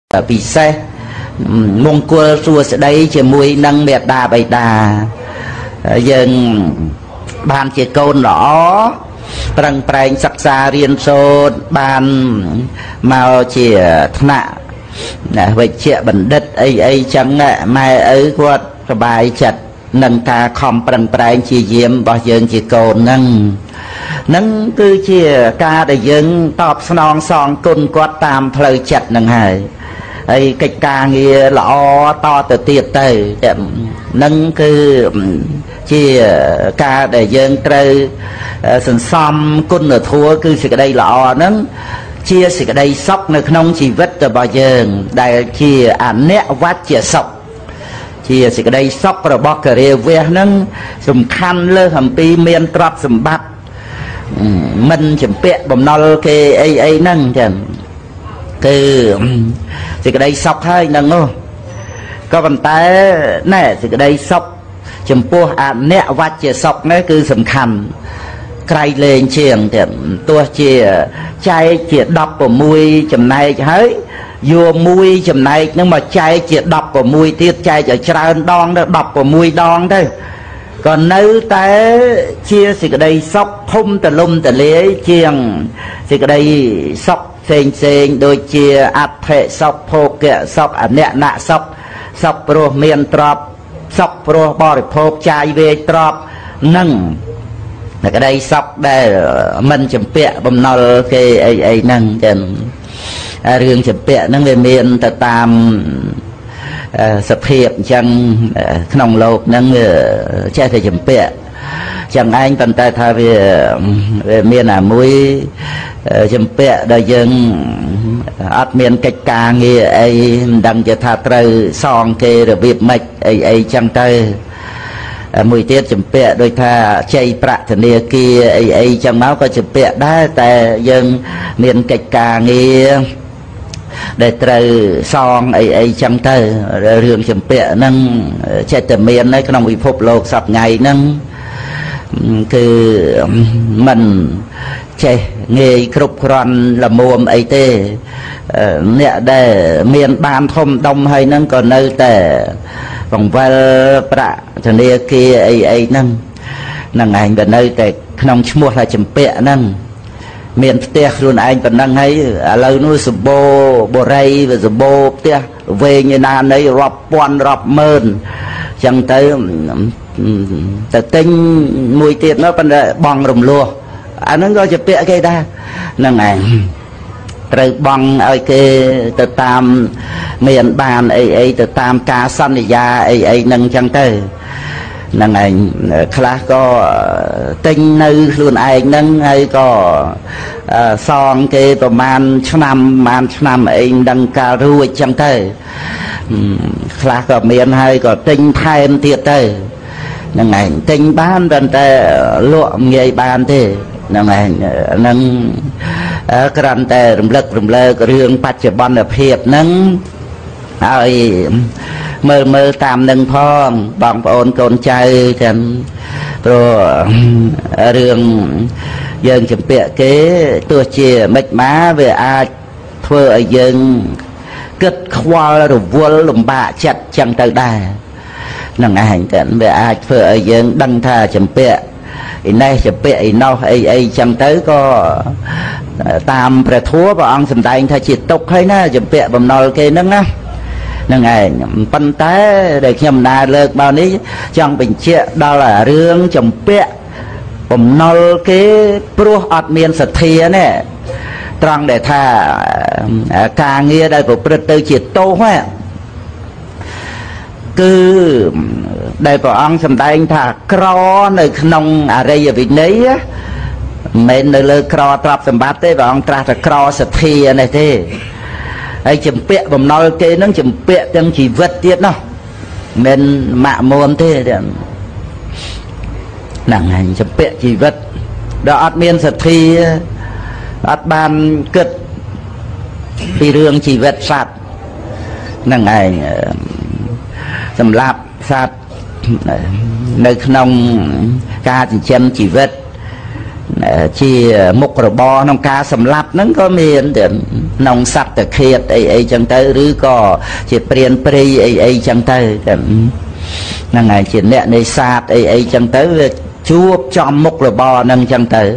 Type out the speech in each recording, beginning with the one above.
ពិសេសមង្គលសួស្តីជាមួយនឹងមេត្តាបិតាយើងបានជាកូនល្អប្រឹងប្រែងសិក្សារៀនសូត្របានមកជាថ្នាក់វិជ្ជបណ្ឌិតអីចឹងម៉ែឪគាត់សប្បាយចិត្តនឹងការខំប្រឹងប្រែងជាយាមរបស់យើងជាកូនហ្នឹងគឺជាការដែលយើងតបស្នងសងគុណគាត់តាមផ្លូវចិត្តហ្នឹងហើយកិច្ចការងារល្អតទៅទៀតទៅហ្នឹងគឺជាការដែលយើងត្រូវសន្សំគុណធម៌គឺសេចក្តីល្អហ្នឹងជាសេចក្តីសុខនៅក្នុងជីវិតរបស់យើងដែលជាអនិវច្ចសុខជាសេចក្តីសុខរបស់ករាវៈហ្នឹងសំខាន់លើសអំពីមានទ្រព្យសម្បត្តិមិនចម្ពាក់បំណុលគេអីហ្នឹងចឹងគឺសេចក្តីសុខហើយហ្នឹងក៏ប៉ុន្តែណែសេចក្តីសុខចំពោះអនិវច្ចសុខនេះគឺសំខាន់ក្រៃលែងជាងទៀតទោះជាចែកជា16ចំណែកហើយយកមួយចំណែកហ្នឹងមកចែកជា16ទៀតចែកឲ្យច្រើនដងទៅ16ដងទៅក៏នៅតែជាសេចក្តីសុខធំទលំទលាយជាងសេចក្តីសុខផ្សេងដូចជាអដ្ឋិសុខភោគៈសុខអនិច្ចសុខសុខព្រោះមានទ្រព្យសុខព្រោះបរិភោគចាយវេទ្រព្យនឹងក្តីសុខដែលមិនចម្ពាក់បំណុលគេអីហ្នឹងចឹងរឿងចម្ពាក់ហ្នឹងវាមានទៅតាមសភាពអញ្ចឹងក្នុងโลกហ្នឹងចេះតែចម្ពាក់ចឹងឯងប៉ុន្តែថាវាមានអាមួយចម្ពាក់ដែលយើងអត់មានកិច្ចការងារអីមិនដឹងជាថាត្រូវសងគេរបៀបម៉េចអីចឹងទៅមួយទៀតចម្ពាក់ដូចថាជ័យប្រាក់ធនាគារអីចឹងមកក៏ចម្ពាក់ដែរតែយើងមានកិច្ចការងារដែលត្រូវសងអីចឹងទៅរឿងចម្ពាក់ហ្នឹងចិត្តតែមាននៅក្នុងពិភពលោកសពថ្ងៃហ្នឹងគឺមិនចេះងាយគ្រប់គ្រាន់ល្មមអីទេអ្នកដែលមានបានធំដុំហើយហ្នឹងក៏នៅតែបង្វិលប្រាក់ធនាគារអីហ្នឹងឯងក៏នៅតែក្នុងឈ្មោះថាចម្ពាក់ហ្នឹងមានផ្ទះខ្លួនឯងប៉ុណ្ណឹងហើយឥឡូវនោះសម្បូរបរិយវាសម្បូរផ្ទះវែងឯណានៃរាប់ពាន់រាប់ម៉ឺនចឹងទៅទិញមួយទៀតនោះប៉ុន្តែបងរំលោះអាហ្នឹងក៏ជាពាក្យគេដែរហ្នឹងឯងត្រូវបងឲ្យគេទៅតាមមានបានអីទៅតាមការសន្យាអីហ្នឹងចឹងទៅហ្នឹងឯងខ្លះក៏ទិញនៅខ្លួនឯងហ្នឹងហើយក៏សងគេប្រហែលឆ្នាំអីមិនដឹងកាលរួចចឹងទៅខ្លះក៏មានហើយក៏ទិញថែមទៀតទៅហ្នឹងឯងទិញបានប៉ុន្តែលក់ងាយបានទេហ្នឹងឯងហ្នឹងគ្រាន់តែរំលឹករឿងបច្ចុប្បន្នភាពហ្នឹងហើយមើលតាមនឹងផងបងប្អូនកូនចៅទាំងព្រោះរឿងយើងចម្ពាក់គេទោះជាមិនមកវាអាចធ្វើឲ្យយើងគិតខ្វល់រវល់លំបាកចិត្តចឹងទៅដែរនឹងឯងតែវាអាចធ្វើឲ្យយើងដឹងថាចម្ពាក់ឯនេះចម្ពាក់ឯនោះអីចឹងទៅក៏តាមព្រះធម៌ព្រះអង្គសម្ដែងថាជាទុក្ខហើយណាចម្ពាក់បំណុលគេហ្នឹងណានឹងឯងប៉ុន្តែដែលខ្ញុំណាលើកមកនេះចង់បញ្ជាក់ដល់រឿងចម្ពាក់បំណុលគេព្រោះអត់មានសទ្ធាណែត្រង់ដែលថាការងារដែលប្រព្រឹត្តទៅជាទោសគឺដែលព្រះអង្គសម្ដែងថាក្រនៅក្នុងអរិយវិន័យមិននៅលើក្រទ្រព្យសម្បត្តិទេព្រះអង្គត្រាស់ថាក្រសទ្ធានេះទេហើយចម្ពាក់បំណុលគេនឹងចម្ពាក់ទាំងជីវិតទៀតណោះមិនម៉ាក់មួនទេហ្នឹងហើយចម្ពាក់ជីវិតដល់អត់មានសទ្ធាអត់បានគិតពីរឿងជីវិតសត្វហ្នឹងឯងសម្រាប់សត្វនៅក្នុងការចិញ្ចឹមជីវិត chia một rồi bò nông ca sầm lấp nó có miền nông sạch từ khiết ấy chẳng tới rứ có chỉ priên pri ấy chẳng tới năng ngày chỉ nè này sạt ấy chẳng tới chuột trong một rồi bò nâng chẳng tới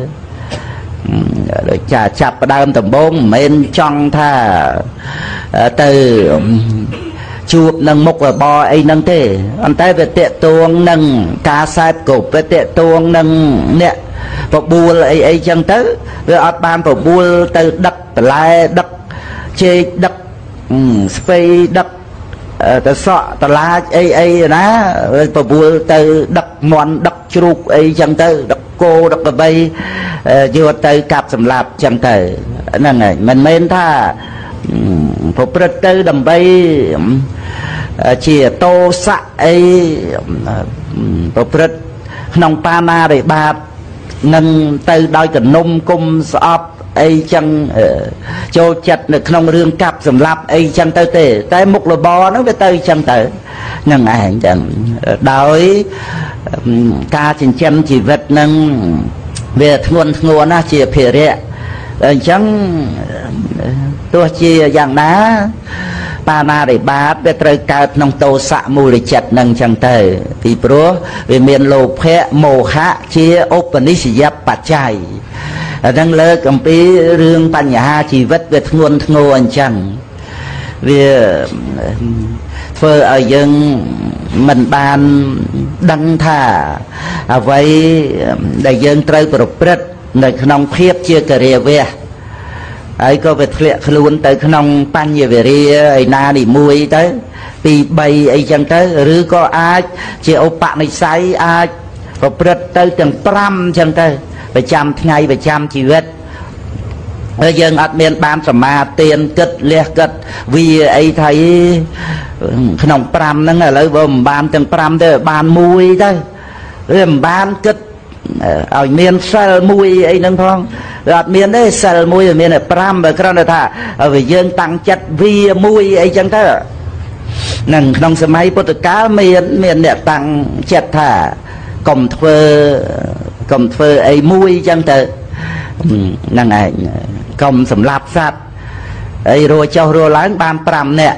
rồi chà chập đam tầm bông men trong tha từ chuột nâng một rồi bò ấy nâng thế anh tay về tệ tuông nâng cá sai cục về tệ tuông nâng nè bộ bùa ấy chẳng tới rồi ở ban bộ bùa từ đất lại đất chê đất space đất ta sọ ta la ấy ná bộ bùa từ đất mòn đất chuột ấy chẳng tới đất cô đất bay vừa từ cặp sầm lạp chẳng tới năng này mình men tha bộ bật từ đầm bay chỉ tô sạ ấy bộ bật nông pana để bạt nâng từ đôi cái nôm cung sọp ấy chẳng cho chặt được nông rương cặp sầm lạp ấy chẳng tới tề tới một là bò nó về tới chẳng tới nâng ảnh chẳng đói ca trình chân chỉ vật nâng về nguồn nó chỉ phê rẹ chẳng tôi chỉ dạng đá ba na để bát về trời cao nông tô xạ mù lịch chặt nâng chẳng tới vì pro về miền lô phẹ mồ hạ chia Upanishad bát chạy đang lơ cầm pi rương pan nhà chỉ vật về nguồn chẳng về phơi ở dân mình ban đăng thả vậy đại dân trời bờ bết nơi nông khiếp chia cà rìa về ấy có về lệ luôn tới nông pan về rìa ấy na đi muối tới vì bay ấy chẳng tới rứ có ai chia ô bạn này say ai bờ bết tới từng pram chẳng tới về trăm ngày về trăm chỉ vết bây giờ ở miền ban sầm ma tiền cất lẹ cất vì ấy thấy nông pram nó là lấy bơm ban từng pram tới ban muối tới rồi ban cất ở miền sel muối ấy nâng phong ở miền đấy sel muối ở miền này pram và cái đó thà ở về dân tăng chất vì muối ấy chẳng thế nâng nông sầm mai bột cá miền này tăng chất thà cầm phơ ấy muối chẳng thế nâng này cầm sầm lạp sát ấy rồi cho rồi láng ban pram nè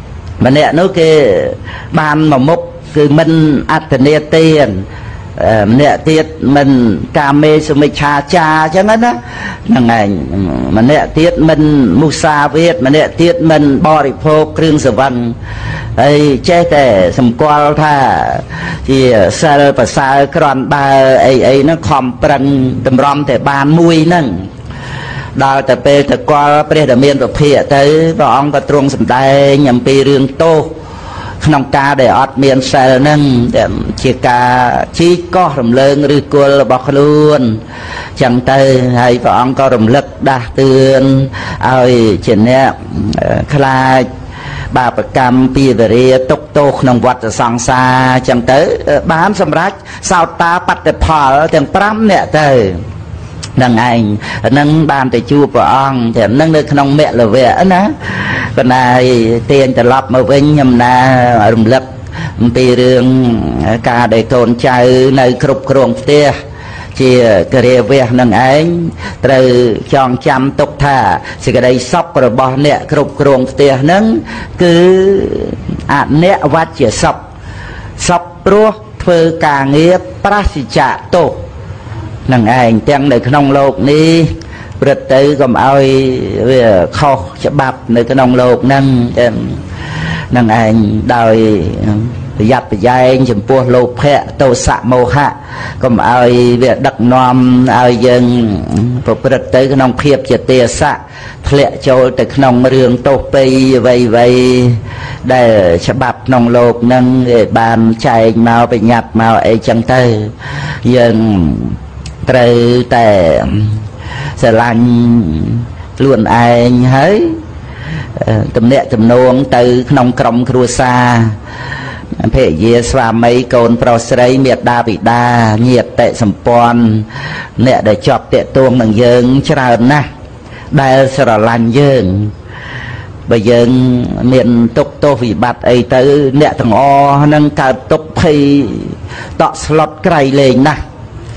mà nè nó cái ban mà mốcคือมันอัตเนเตียนเนี่ยเตียมันกาเมสุมิชาจาจังนั้นนะยังไงมันเนี่ยเตียมันมุสาเวทมันเนี่ยเตียมันบริโภคเครื่องสวรรค์ไอ้เจ๊แต่สมกวลท่าที่เซลภาษากรอนบาไอ้นั่นคอมปรังดำรอมแต่บานมุยนั่งดาวแต่เปแต่กวลเปรี้ยแต่เมียนประเภทแต่พระองค์ก็ตรงสำได้ยำปีเรื่องโตขนมกาได้อดเมียนเซลนั่งแต่เชียกาชี้ก็รำเลิงหรือกลบอกล้วนจังเตยให้พระองค์ก็รำลึกด่าเตือนเอาเช่นนี้คลายบาปกรรมปีเรียตกโตขนมวัดสังสาจังเตยบ้านสำรักสาวตาปัดแต่พอแต่ปรำเนี่ยเตยนั่งไงนั่งบ้านแต่จูบอ่องแต่นั่งในขนมเมลเวะนะก็นายเตียนจะรับมาเว้นยำนารำลึกปีเรื่องการได้โกนใจในครบครองเตี้ยเชี่ยกระเรียเวะนั่งไงตรึจองจำตกท่าสิกระไดซอกกระบอกเนี่ยครบครองเตี้ยนั่งคืออาเนะวัดเชี่ยซอกปลัวเพื่อการเงียบปราศจากโตนั่งไงเตียงในขนมโลกนี้เปิดตือก็เอาเข้าฉบับในขนมโลกนั่งนั่งไงโดยยัดไปยัยจมพัวโลภะโตสะโมหะก็เอาดักนอมเอายังเปิดตือขนมเพียบจะเตะสะเพลโจแต่ขนมเรื่องโตไปไวได้ฉบับขนมโลกนั่งบานใจมาไปหยัดมาไอจังเตอยังเตยแต่สลันล้วนไอ้เฮ้ยตำเนะจำนวนตือขนมกรมครัวซาเพยเยสวามัยโกนปรสไรเมียดาบิดาเงียบเตะสมปอนเนี่ยได้จอบเตะตัวหนังเยิงชรานะได้สระลันเยิงไปเยิงเมียนตกโตวิบัติไอตือเนี่ยทั้งอนั่งการตกเพยต่อสลดไกลเลยนะ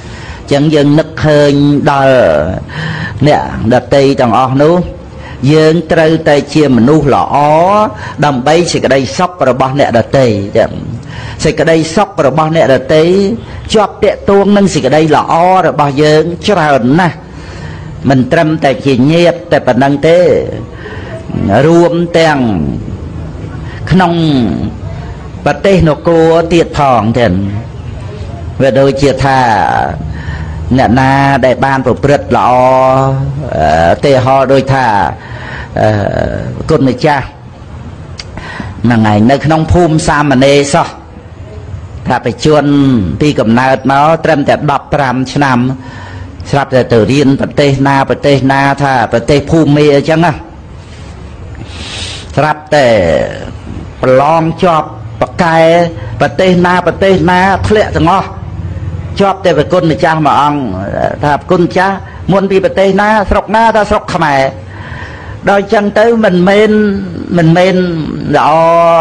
ចឹងយើងនឹកឃើញដល់អ្នកដតីទាំងអស់នោះយើងត្រូវតែជាមនុស្សល្អដើម្បីសេចក្តីសុខរបស់អ្នកដតីចឹងសេចក្តីសុខរបស់អ្នកដតីជាប់តាក់ទងនឹងសេចក្តីល្អរបស់យើងច្រើនណាស់មិនត្រឹមតែជាញាតិតែប៉ុណ្្នឹងទេរួមទាំងក្នុងប្រទេសនគរទៀតផងទាំងវាដូចជាថាអ្នកណាដែលបានប្រព្រឹត្តល្អទេហោដូចថាគុណម្ចាស់ហ្នឹងហើយនៅក្នុងភូមិសាមណេរសោះថាបជនពីកំណើតមកត្រឹមតែ15ឆ្នាំស្រាប់តែទៅរៀនប្រទេសណាថាប្រទេសភូមិអញ្ចឹងណាស្រាប់តែប្រឡងជាប់បកែប្រទេសណាធ្លាក់ទាំងអស់ជាប់តែប្រគុណម្ចាស់មួយអង្គថាប្រគុណម្ចាស់មុនពីប្រទេសណាស្រុកណាថាស្រុកខ្មែរដល់ចឹងទៅមិនមែនល្អ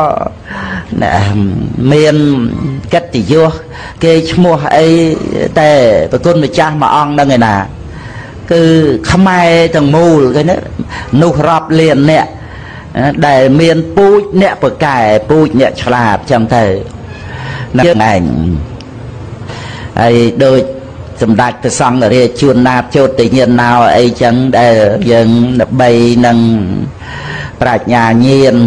មានកិត្តិយសគេឈ្មោះអីតែប្រគុណម្ចាស់មួយអង្គហ្នឹងឯណាគឺខ្មែរទាំងមូលគេណានោះរាប់លានអ្នកដែលមានពូជអ្នកបកែពូជអ្នកឆ្លាតចឹងទៅហ្នឹងឯងហើយដូចសម្ដេចព្រះសង្ឃរាជជួនណាតចោទញ្ញាណណោអីចឹងដែលយើងដើម្បីនឹងប្រាជ្ញាញាណ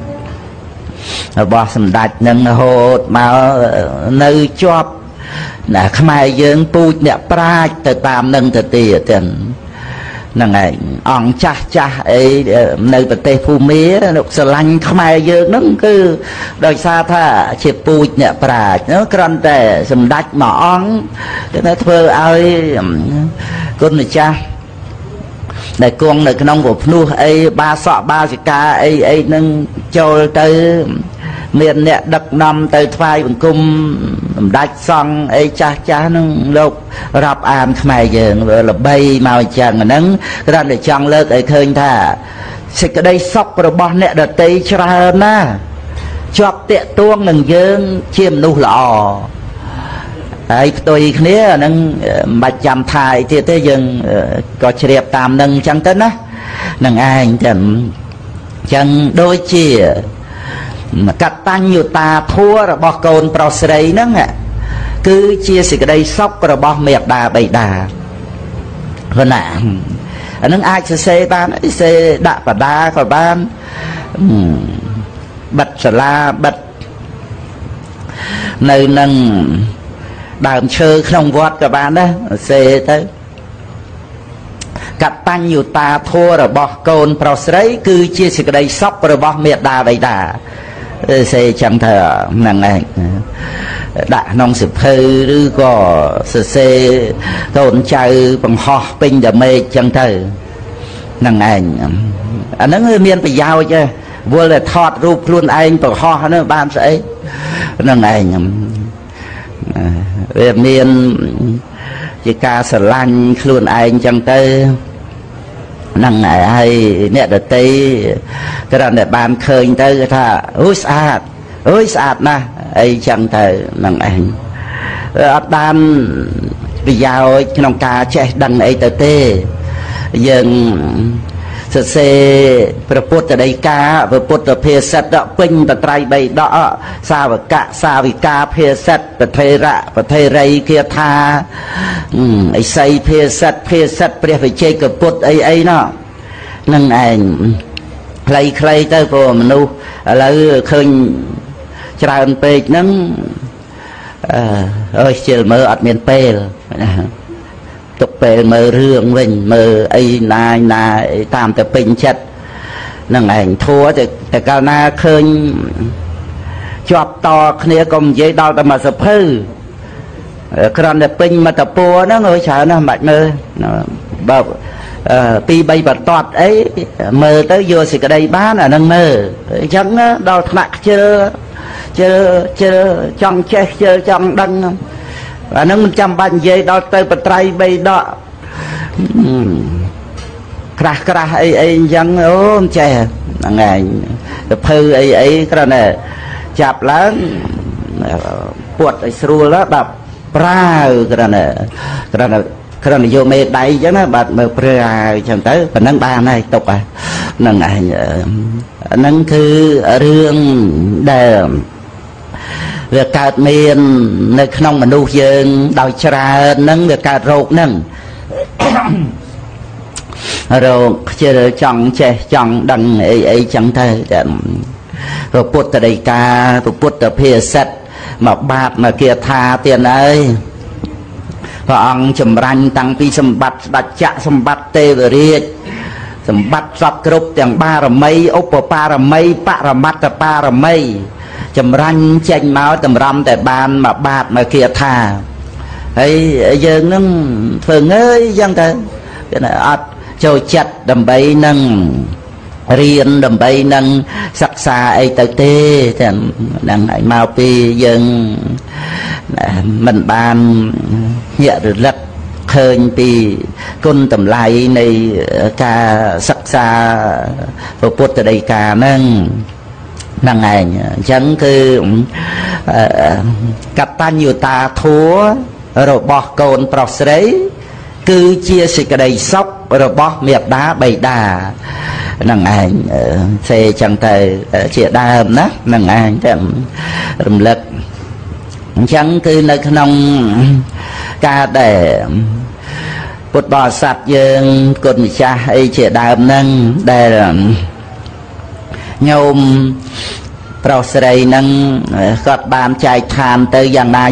របស់សម្ដេចនឹងរហូតមកនៅជាប់ណាខ្មែរយើងពូជអ្នកប្រាជ្ញទៅតាមនឹងទៅទៀតទាំងហ្នឹងឯងអង្គចាស់អីនៅប្រទេសភូមាលោកស្រឡាញ់ខ្មែរយើងហ្នឹងគឺដោយសារថាជាពូជអ្នកប្រាជ្ញគ្រាន់តែសម្ដេចមួយអង្គគេធ្វើឲ្យគុណម្ចាស់ដែលគង់នៅក្នុងប្រភ្នោះអីបាសកបាសិកាអីហ្នឹងចូលទៅមានអ្នកដឹកនាំទៅថ្វាយបង្គំសម្ដេចសង្ឃអីចាស់ហ្នឹងលោករាប់អានខ្មែរយើងល្បីមកអញ្ចឹងហ្នឹងគ្រាន់តែចង់លើកឲ្យឃើញថាសេចក្តីសុខរបស់អ្នកដតីច្រើនណាស់ជាប់តាក់ទងនឹងយើងជាមនុស្សល្អហើយផ្ទុយគ្នាហ្នឹងមិនបាច់ចាំថាអីទៀតទេយើងក៏ជ្រាបតាមនឹងអញ្ចឹងទៅណានឹងឯងចឹងអញ្ចឹងដូចជាកតញ្ញុតាធម៌របស់កូនប្រុសស្រីហ្នឹងគឺជាសេចក្តីសុខរបស់មេត្តាបិតាព្រោះណាអានឹងអាចសរសេរបានសរសេរដាក់បដាក៏បានបិទសាលាបិទនៅនឹងដើមឈើក្នុងវត្តក៏បានដែរសរសេរទៅកតញ្ញុតាធម៌របស់កូនប្រុសស្រីគឺជាសេចក្តីសុខរបស់មេត្តាបិតាសេចឹងទៅហ្នឹងឯងដាក់ក្នុងសិភៅឬក៏សរសេរកូនចៅបង្ហោះពេញតមេឃចឹងទៅហ្នឹងឯងអាហ្នឹងមានប្រយោជន៍ទេវល់តែថតរូបខ្លួនឯងបង្ហោះហ្នឹងបានស្អីហ្នឹងឯងវាមានជាការស្រឡាញ់ខ្លួនឯងចឹងទៅហ្នឹងហើយអ្នកដតីគ្រាន់តែបានឃើញទៅគេថាអូយស្អាតណាស់អីចឹងទៅហ្នឹងឯងអត់បានប្រយោជន៍ក្នុងការចេះដឹងអីទៅទេយើងសរសេរព្រះពុទ្ធដីកាព្រះពុទ្ធភាសិតពេញបត្រៃបីដកសាវកៈសាវិកាភាសិតប្រធេរៈប្រធេរីគាថាអិសីភាសិតព្រះវិជ័យកពុទ្ធអីណោះនឹងឯងខ្លីទៅព្រោះមនុស្សឥឡូវឃើញច្រើនពេកហ្នឹងអើយជិលមើលអត់មានពេលទុកពេលមើលរឿងវិញមើលអីណាតាមតែពេញចិត្តនឹងឯងធัวតែកាលណាឃើញជាប់តគ្នាក៏និយាយដល់តែមួយសភៅគ្រាន់តែពេញមកតពួរហ្នឹងអើយច្រើនណាស់មិនបាច់មើលបើ2-3បន្ទាត់អីមើលទៅយកសេចក្តីបានអានឹងមើលអញ្ចឹងដល់ថ្នាក់ខ្ជិលចង់ចេះខ្ជិលចង់ដឹងអានឹងមិនចាំបាច់និយាយដល់ទៅបត្រៃបីដកក្រាស់អីអញ្ចឹងអូមិនចេះហ្នឹងឯងទៅភៅអីគ្រាន់តែចាប់ឡើងពួតឲ្យស្រួលដល់ប្រើគ្រាន់តែយកមេដៃអញ្ចឹងណាបាទមើលប្រើអញ្ចឹងទៅប៉ុណ្ណឹងបានហើយទុកហ្នឹងឯងហ្នឹងគឺរឿងដែលវាកើតមាននៅក្នុងមនុស្សយើងដោយច្រើនហ្នឹងវាកើតរោគហ្នឹងរោគខ្ជិលចង់ចេះចង់ដឹងអីចឹងទៅព្រះពុទ្ធដីកាព្រះពុទ្ធភាសិតមកបាតមកគាថាទៀតហើយព្រះអង្គចម្រាញ់តាំងពីសម្បត្តិស្ដេចចក្រសម្បត្តិទេវរាជសម្បត្តិសពគ្រប់ទាំងបារមីឧបបារមីបរមត្តបារមីចម្រាញ់ចេញមកតម្រាំតែបានមកបាតមកគាថាហើយយើងនឹងធ្វើងើយចឹងទៅអត់ចូលចិត្តដើម្បីនឹងរៀនដើម្បីនឹងសិក្សាអីទៅទេតែហ្នឹងឲ្យមកពីយើងមិនបានញាក់រលឹកឃើញពីគុណតម្លៃនៃការសិក្សាពុទ្ធដីកាហ្នឹងហ្នឹងឯងអញ្ចឹងគឺកតញ្ញុតាធម៌របស់កូនប្រុសស្រីគឺជាសេចក្តីសុខរបស់មេត្តាបិតាហ្នឹងឯងសេចឹងទៅជាដើមណាហ្នឹងឯងតែរំលឹកអញ្ចឹងគឺនៅក្នុងការដែលពុទ្ធបរិស័ទយើងគុណម្ចាស់អីជាដើមហ្នឹងដែលញោមប្រុសស្រីហ្នឹងគាត់បានចែកឋានទៅយ៉ាងណា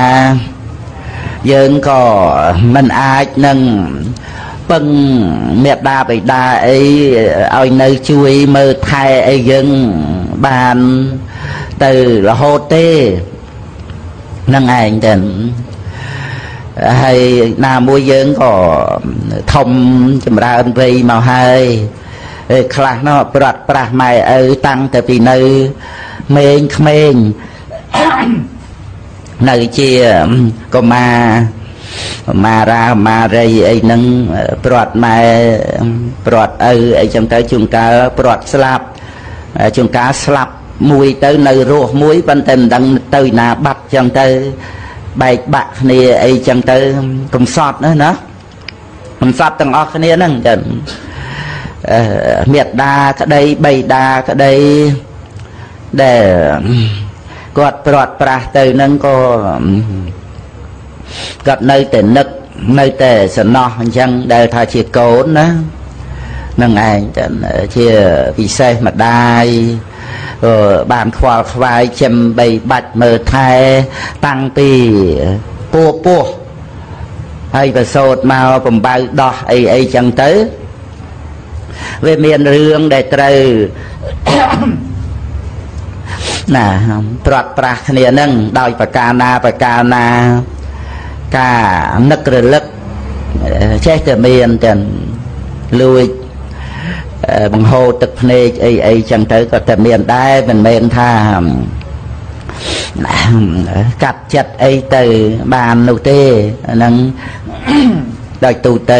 យើងក៏មិនអាចនឹងពឹងមេត្តាបិតាអីឲ្យនៅជួយមើលថែអីយើងបានទៅរហូតទេនឹងឯងទៅហើយណាមួយយើងក៏ធំចម្រើនវ័យមកហើយខ្លះនោះប្រាត់ប្រាស់ម៉ែឪតាំងតែពីនៅមេងក្មេងនៅជាកុមារាមារីអីហ្នឹងព្រាត់ម៉ែព្រាត់ឪអីចឹងទៅជួនកាលព្រាត់ស្លាប់ជួនកាលស្លាប់មួយទៅនៅរស់មួយប៉ុន្តែមិនដឹងទៅណាបាត់ចឹងទៅបែកបាក់គ្នាអីចឹងទៅកំសត់ណាកំសត់ទាំងអស់គ្នាហ្នឹងចឹងមេត្តាក្តីបិតាក្តីដែលគាត់ព្រាត់ប្រាស់ទៅហ្នឹងក៏គាត់នៅតែនឹកនៅតែសំណោះអញ្ចឹងដែលថាជាកូនណានឹងឯងជាពិសេសម្ដាយបានខ្វល់ខ្វាយចិញ្ចឹមបីបាច់មើលថែតាំងពីពោះហើយប្រសូតមកបំបៅដោះអីចឹងទៅវាមានរឿងដែលត្រូវណាប្រាត់ប្រាស់គ្នានឹងដោយប្រការណាការនឹករលឹកចេះតែមានតែលួចបង្ហូរទឹកភ្នែកអីចឹងទៅក៏តែមានដែរមិនមែនថាកាត់ចិត្តអីទៅបាននោះទេហ្នឹងដោយទូទៅ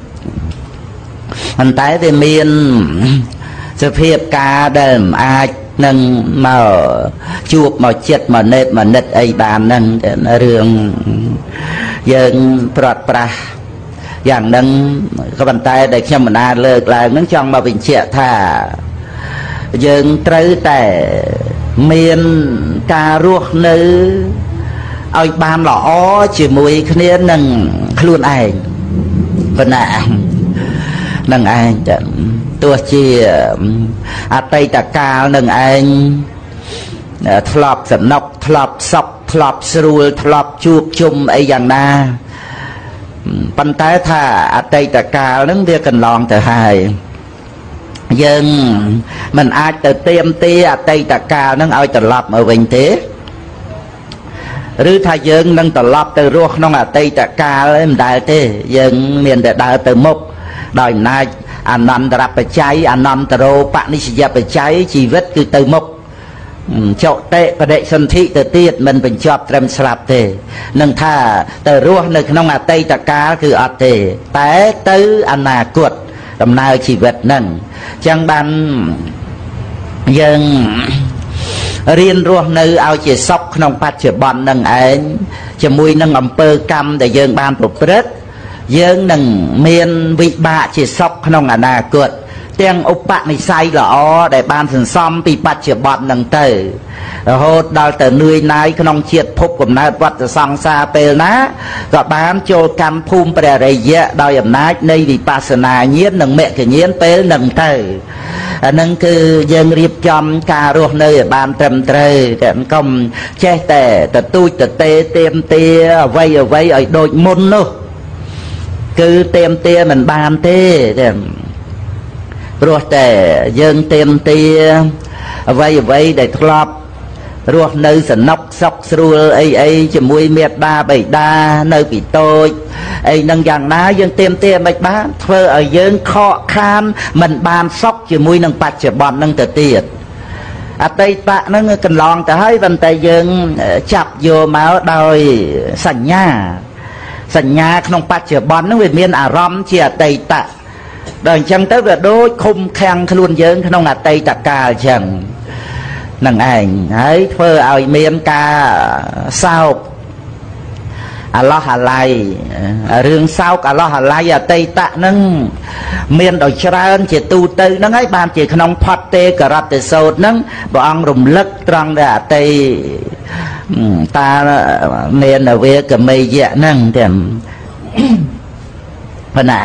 ប៉ុន្តែវាមានសភាពការដែលមិនអាចនឹងមកជួបមកចិត្តមកនិតអីបានហ្នឹងរឿងយើងព្រាត់ប្រាស់យ៉ាងហ្នឹងក៏ប៉ុន្តែដែលខ្ញុំបណ្ដាលើកឡើងហ្នឹងចង់មកបញ្ជាក់ថាយើងត្រូវតែមានការរស់នៅឲ្យបានល្អជាមួយគ្នានឹងខ្លួនឯងប៉ុណ្ណានឹងឯងទោះជាអតីតកាលនឹងឯងធ្លាប់សំណុកធ្លាប់សុខធ្លាប់ស្រួលធ្លាប់ជួបជុំអីយ៉ាងណាប៉ុន្តែថាអតីតកាលនឹងវាកន្លងទៅហើយយើងមិនអាចទៅទៀមទាអតីតកាលនឹងឲ្យត្រឡប់មកវិញទេឬថាយើងនឹងត្រឡប់ទៅរស់ក្នុងអតីតកាលឯងមិនដែលទេយើងមានតែដើរទៅមុខដោយអំណាចអនន្តរបច្ច័យអនន្តរោបនិស្សយបច្ច័យជីវិតគឺទៅមុខចុតិបដិសន្ធិទៅទៀតមិនបញ្ចប់ត្រឹមស្លាប់ទេនឹងថាទៅរស់នៅក្នុងអតីតកាលគឺអត់ទេតែទៅអនាគតដំណើរជីវិតហ្នឹងអញ្ចឹងបានយើងរៀនរស់នៅឲ្យជាសុខក្នុងបច្ចុប្បន្ននឹងឯងជាមួយនឹងអំពើកម្មដែលយើងបានប្រព្រឹត្តយើងនឹងមានវិបាកជាសុខក្នុងអនាគតទាំងឧបនិស្ស័យល្អដែលបានសន្សំពីបច្ចុប្បន្ននឹងទៅរហូតដល់ទៅនឿយណាយក្នុងជាតិភពកំណើតវដ្តសង្សារពេលណាក៏បានចូលកម្មភូមិព្រះរិយៈដោយអំណាចនៃវិបស្សនាញាណនិងមគ្គញាណពេលនឹងទៅអានឹងគឺយើងរៀបចំការរស់នៅឲ្យបានត្រឹមត្រូវតែកុំចេះតែទទូចទទេទៀមទាអ្វីឲ្យដូចមុននោះគឺទៀមទាមិនបានទេព្រោះតែយើងទៀមទាអ្វីដែលធ្លាប់រស់នៅសនុកសុខស្រួលអីជាមួយមេត្តាបិតានៅពីតូចអីនឹងយ៉ាងណាយើងទៀមទាមិនបានធ្វើឲ្យយើងខកខានមិនបានសុខជាមួយនឹងបច្ចុប្បន្ននឹងទៅទៀតអតីតហ្នឹងកន្លងទៅហើយប៉ុន្តែយើងចាប់យកមកដោយសញ្ញាក្នុងបច្ចុប្បន្នហ្នឹងវាមានអារម្មណ៍ជាអតីតដល់អញ្ចឹងទៅវាដូចឃុំខាំងខ្លួនយើងក្នុងអតីតកាលអញ្ចឹងនឹងឯងហើយធ្វើឲ្យមានការសោកអាឡោះអាឡៃរឿងសោកអាឡោះអាឡៃអតីតហ្នឹងមានដោយច្រើនជាទូទៅហ្នឹងហើយបានជាក្នុងផតទេករតេសោតហ្នឹងព្រះអង្គរំលឹកត្រង់ដែលអតីតានេនវេកមេយៈហ្នឹងទាំងប៉ុណ្ណា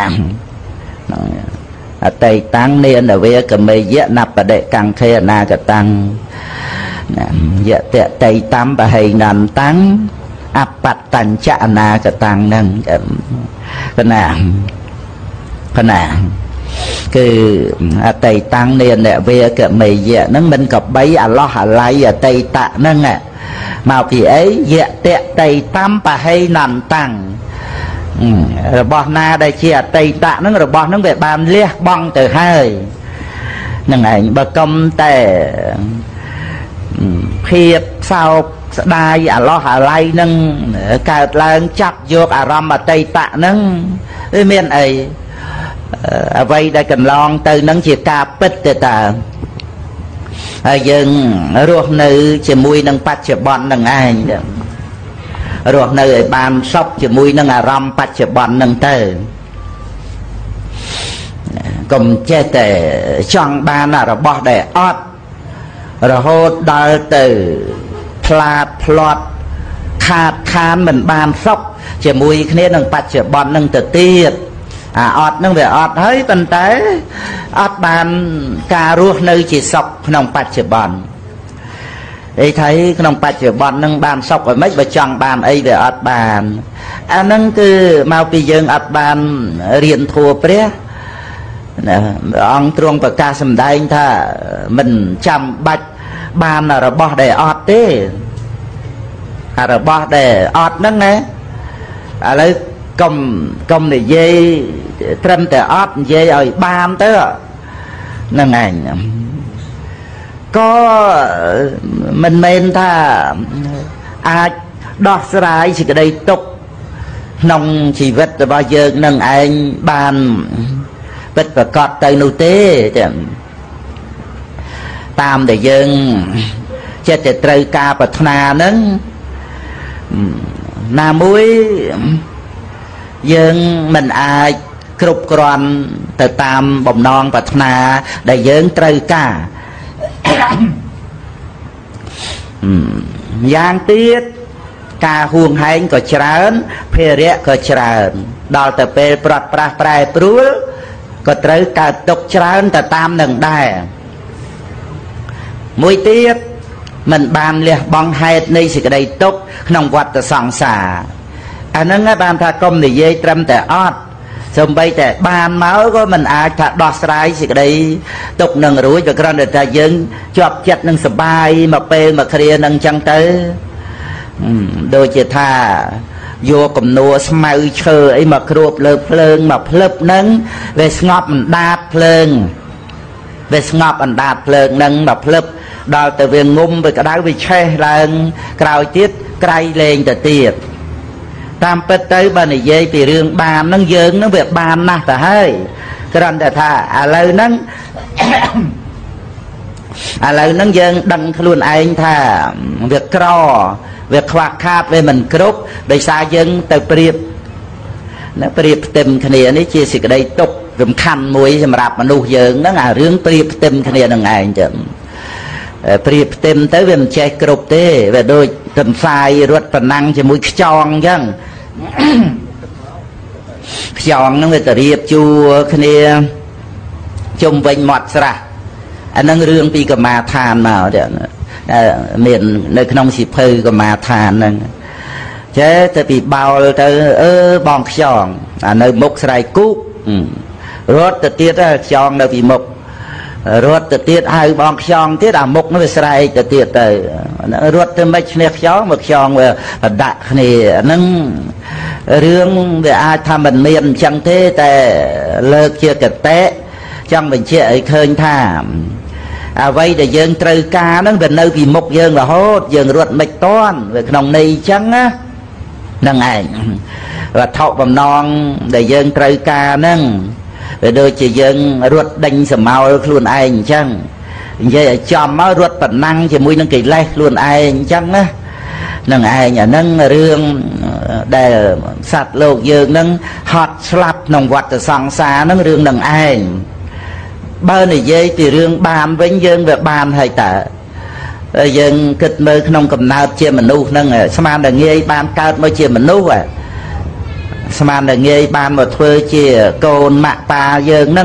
អតីតាំងនេនវេកមេយៈណបដិកង្ខេអនាគតាំងយៈតតៃតំបហេណន្តាំងអបតញ្ចអនាគតាំងហ្នឹងប៉ុណ្ណាគឺអតីតាំងនេនវេកមេយៈហ្នឹងមិនក៏បីអាឡោះអាឡៃអតីតៈហ្នឹងមកពីអីយៈតតៃតំបហេណន្តាំងរបស់ណាដែលជាអតីតៈហ្នឹងរបស់ហ្នឹងវាបានលះបង់ទៅហើយហ្នឹងឯងបើកុំតែភាពសោកស្ដាយអាឡោះអាឡៃហ្នឹងកើតឡើងចាប់យកអារម្មណ៍អតីតៈហ្នឹងវាមានអីអ្វីដែលកន្លងទៅហ្នឹងជាការពិតទេតាហើយយើងរស់នៅជាមួយនឹងបច្ចុប្បន្នហ្នឹងឯងរស់នៅឲ្យបានសុខជាមួយនឹងអារម្មណ៍បច្ចុប្បន្នហ្នឹងទៅកុំចេះតែចង់បានរបស់ដែលអត់រហូតដល់ទៅផ្លាតផ្លាត់ខាតខានមិនបានសុខជាមួយគ្នានឹងបច្ចុប្បន្នហ្នឹងទៅទៀតអាអត់ហ្នឹងវាអត់ហើយប៉ុន្តែអត់បានការរស់នៅជាសុខក្នុងបច្ចុប្បន្នអីថៃក្នុងបច្ចុប្បន្ននឹងបានសុខឲ្យម៉េចបើចង់បានអីវាអត់បានអាហ្នឹងគឺមកពីយើងអត់បានរៀនធម៌ព្រះណាព្រះអង្គទ្រង់ប្រកាសសម្ដែងថាមិនចាំបាច់បានរបស់ដែលអត់ទេអារបស់ដែលអត់ហ្នឹងណាឥឡូវកុំនិយាយត្រឹមតែអត់និយាយឲ្យបានទៅហ្នឹងឯងក៏មិនមែនថាអាចដោះស្រាយសេចក្តីទុក្ខក្នុងជីវិតរបស់យើងនឹងឯងបានពិតប្រាកដទៅនោះទេតាមដែលយើងចិត្តតែត្រូវការប្រាថ្នាហ្នឹងណាមួយយើងមិនអាចគ្រប់គ្រាន់ទៅតាមបំណងប្រាថ្នាដែលយើងត្រូវការយ៉ាងទៀតការហួងហែងក៏ច្រើនភារៈក៏ច្រើនដល់ទៅពេលប្រត់ប្រាស់ប្រែប្រួលក៏ត្រូវកើតទុកច្រើនទៅតាមនឹងដែរមួយទៀតមិនបានលះបង់ហេតុនៃសេចក្តីទុក្ខក្នុងវដ្តសង្សារអាហ្នឹងបានថាកុំនិយាយត្រឹមតែអត់សូម្បីតែបានមកក៏មិនអាចថាដោះស្រាយសេចក្តីទុកនឹងរួចក៏គ្រាន់តែថាយើងជាប់ចិត្តនឹងសុបាយមកពេលមកគ្រានឹងអញ្ចឹងទៅដូចជាថាយកកំនួរស្មៅឈើអីមកគ្របលើភ្លើងមកភ្លឹបនឹងវាស្ងប់អណ្ដាតភ្លើងវាស្ងប់អណ្ដាតភ្លើងនឹងមកភ្លឹបដល់ទៅវាងុំវាក្តៅវាឆេះឡើងក្រោយទៀតក្រៃលែងទៅទៀតតាមពិតទៅបើនិយាយពីរឿងបានហ្នឹងយើងហ្នឹងវាបានណាស់ទៅហើយគ្រាន់តែថាឥឡូវហ្នឹងឥឡូវហ្នឹងយើងដឹងខ្លួនឯងថាវាក្រវាខ្វះខាតវាមិនគ្រប់ដោយសារយើងទៅប្រៀបផ្ទឹមគ្នានេះជាសេចក្តីទុក្ខសំខាន់មួយសម្រាប់មនុស្សយើងហ្នឹងអារឿងប្រៀបផ្ទឹមគ្នានឹងឯងចឹងប្រៀបផ្ទឹមទៅវាមិនចេះគ្រប់ទេវាដូចទន្សាយរត់ប្រណាំងជាមួយខ្យងចឹងខ្យងហ្នឹងវាទៅរៀបជួរគ្នាជុំវិញមាត់ស្រះអានឹងរឿងពីកម្មាឋានមកទៀតមាននៅក្នុងសិភៅកម្មាឋានហ្នឹងចេះទៅពីបោលទៅបងខ្យងអានៅមុខស្រែកគូករត់ទៅទៀតខ្យងនៅពីមុខរត់ទៅទៀតហៅបងខ្យងទៀតអាមុខនោះវាស្រែកទៅទៀតទៅរត់ទៅមិនឈ្នះខ្យងមកខ្យងវាដាក់គ្នាហ្នឹងរឿងវាអាចថាមិនមានអញ្ចឹងទេតែលើកជាកតេចង់បញ្ជាក់ឲ្យឃើញថាអ្វីដែលយើងត្រូវការហ្នឹងវានៅពីមុខយើងរហូតយើងរត់មិនតាន់វាក្នុងន័យអញ្ចឹងណាហ្នឹងឯងវត្ថុបំណងដែលយើងត្រូវការហ្នឹងវាដូចជាយើងរត់ដេញសមោលខ្លួនឯងអញ្ចឹងនិយាយឲ្យចំមករត់ប្រណាំងជាមួយនឹងកិលេសខ្លួនឯងអញ្ចឹងណានឹងឯងអាហ្នឹងរឿងដែលសត្វលោកយើងហ្នឹងហត់ស្លាប់ក្នុងវដ្តសង្សារហ្នឹងរឿងនឹងឯងបើនិយាយពីរឿងបានវិញយើងវាបានហើយតើយើងគិតមើលក្នុងកំណើតជាមនុស្សហ្នឹងស្មានតែងាយបានកើតមកជាមនុស្សស្មានតែងាយបានមកធ្វើជាកូនម៉ាក់ប៉ាយើងហ្នឹង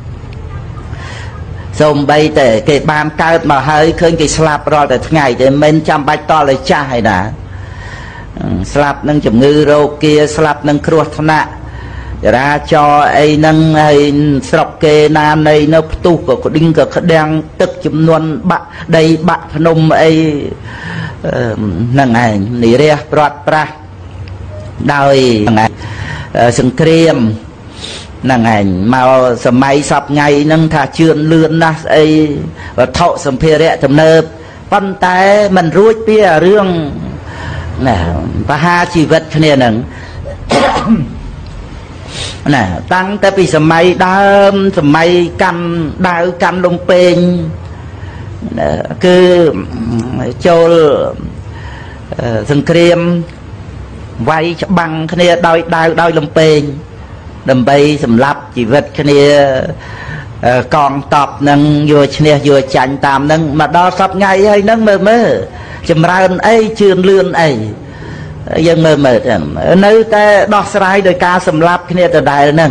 សូម្បីតែគេបានកើតមកហើយឃើញគេស្លាប់រាល់តែថ្ងៃតែមិនចាំបាច់តឲ្យចាស់ហើយណាស្លាប់នឹងជំងឺរោគាស្លាប់នឹងគ្រោះថ្នាក់ចរាចរណ៍អីហ្នឹងហើយស្រុកគេណានៃនៅផ្ទុះក៏ក្តីងក៏ក្តាំងទឹកចំនួនបាក់ដីបាក់ភ្នំអីហ្នឹងឯងនិរះព្រាត់ប្រាសដោយសង្គ្រាមហ្នឹងឯងមកសម័យសពថ្ងៃហ្នឹងថាជឿនលឿនណាស់ស្អីវត្ថុសម្ភារៈទំនើបប៉ុន្តែมันរួចពីរឿងណាបហាជីវិតគ្នាហ្នឹងណាតាំងតែពីសម័យដើមសម័យកាន់ដាវកាន់លំពេងគឺចូលសង្គ្រាមវាយច្បាំងគ្នាដោយដាវដោយលំពេងដើម្បីសម្លាប់ជីវិតគ្នាកងតបនឹងយកឈ្នះយកចាញ់តាមនឹងមកដល់សពថ្ងៃហើយនឹងមើលចម្រើនអីជឿនលឿនអីយើងមើលនៅតែដោះស្រាយដោយការសម្លាប់គ្នាដដែលហ្នឹង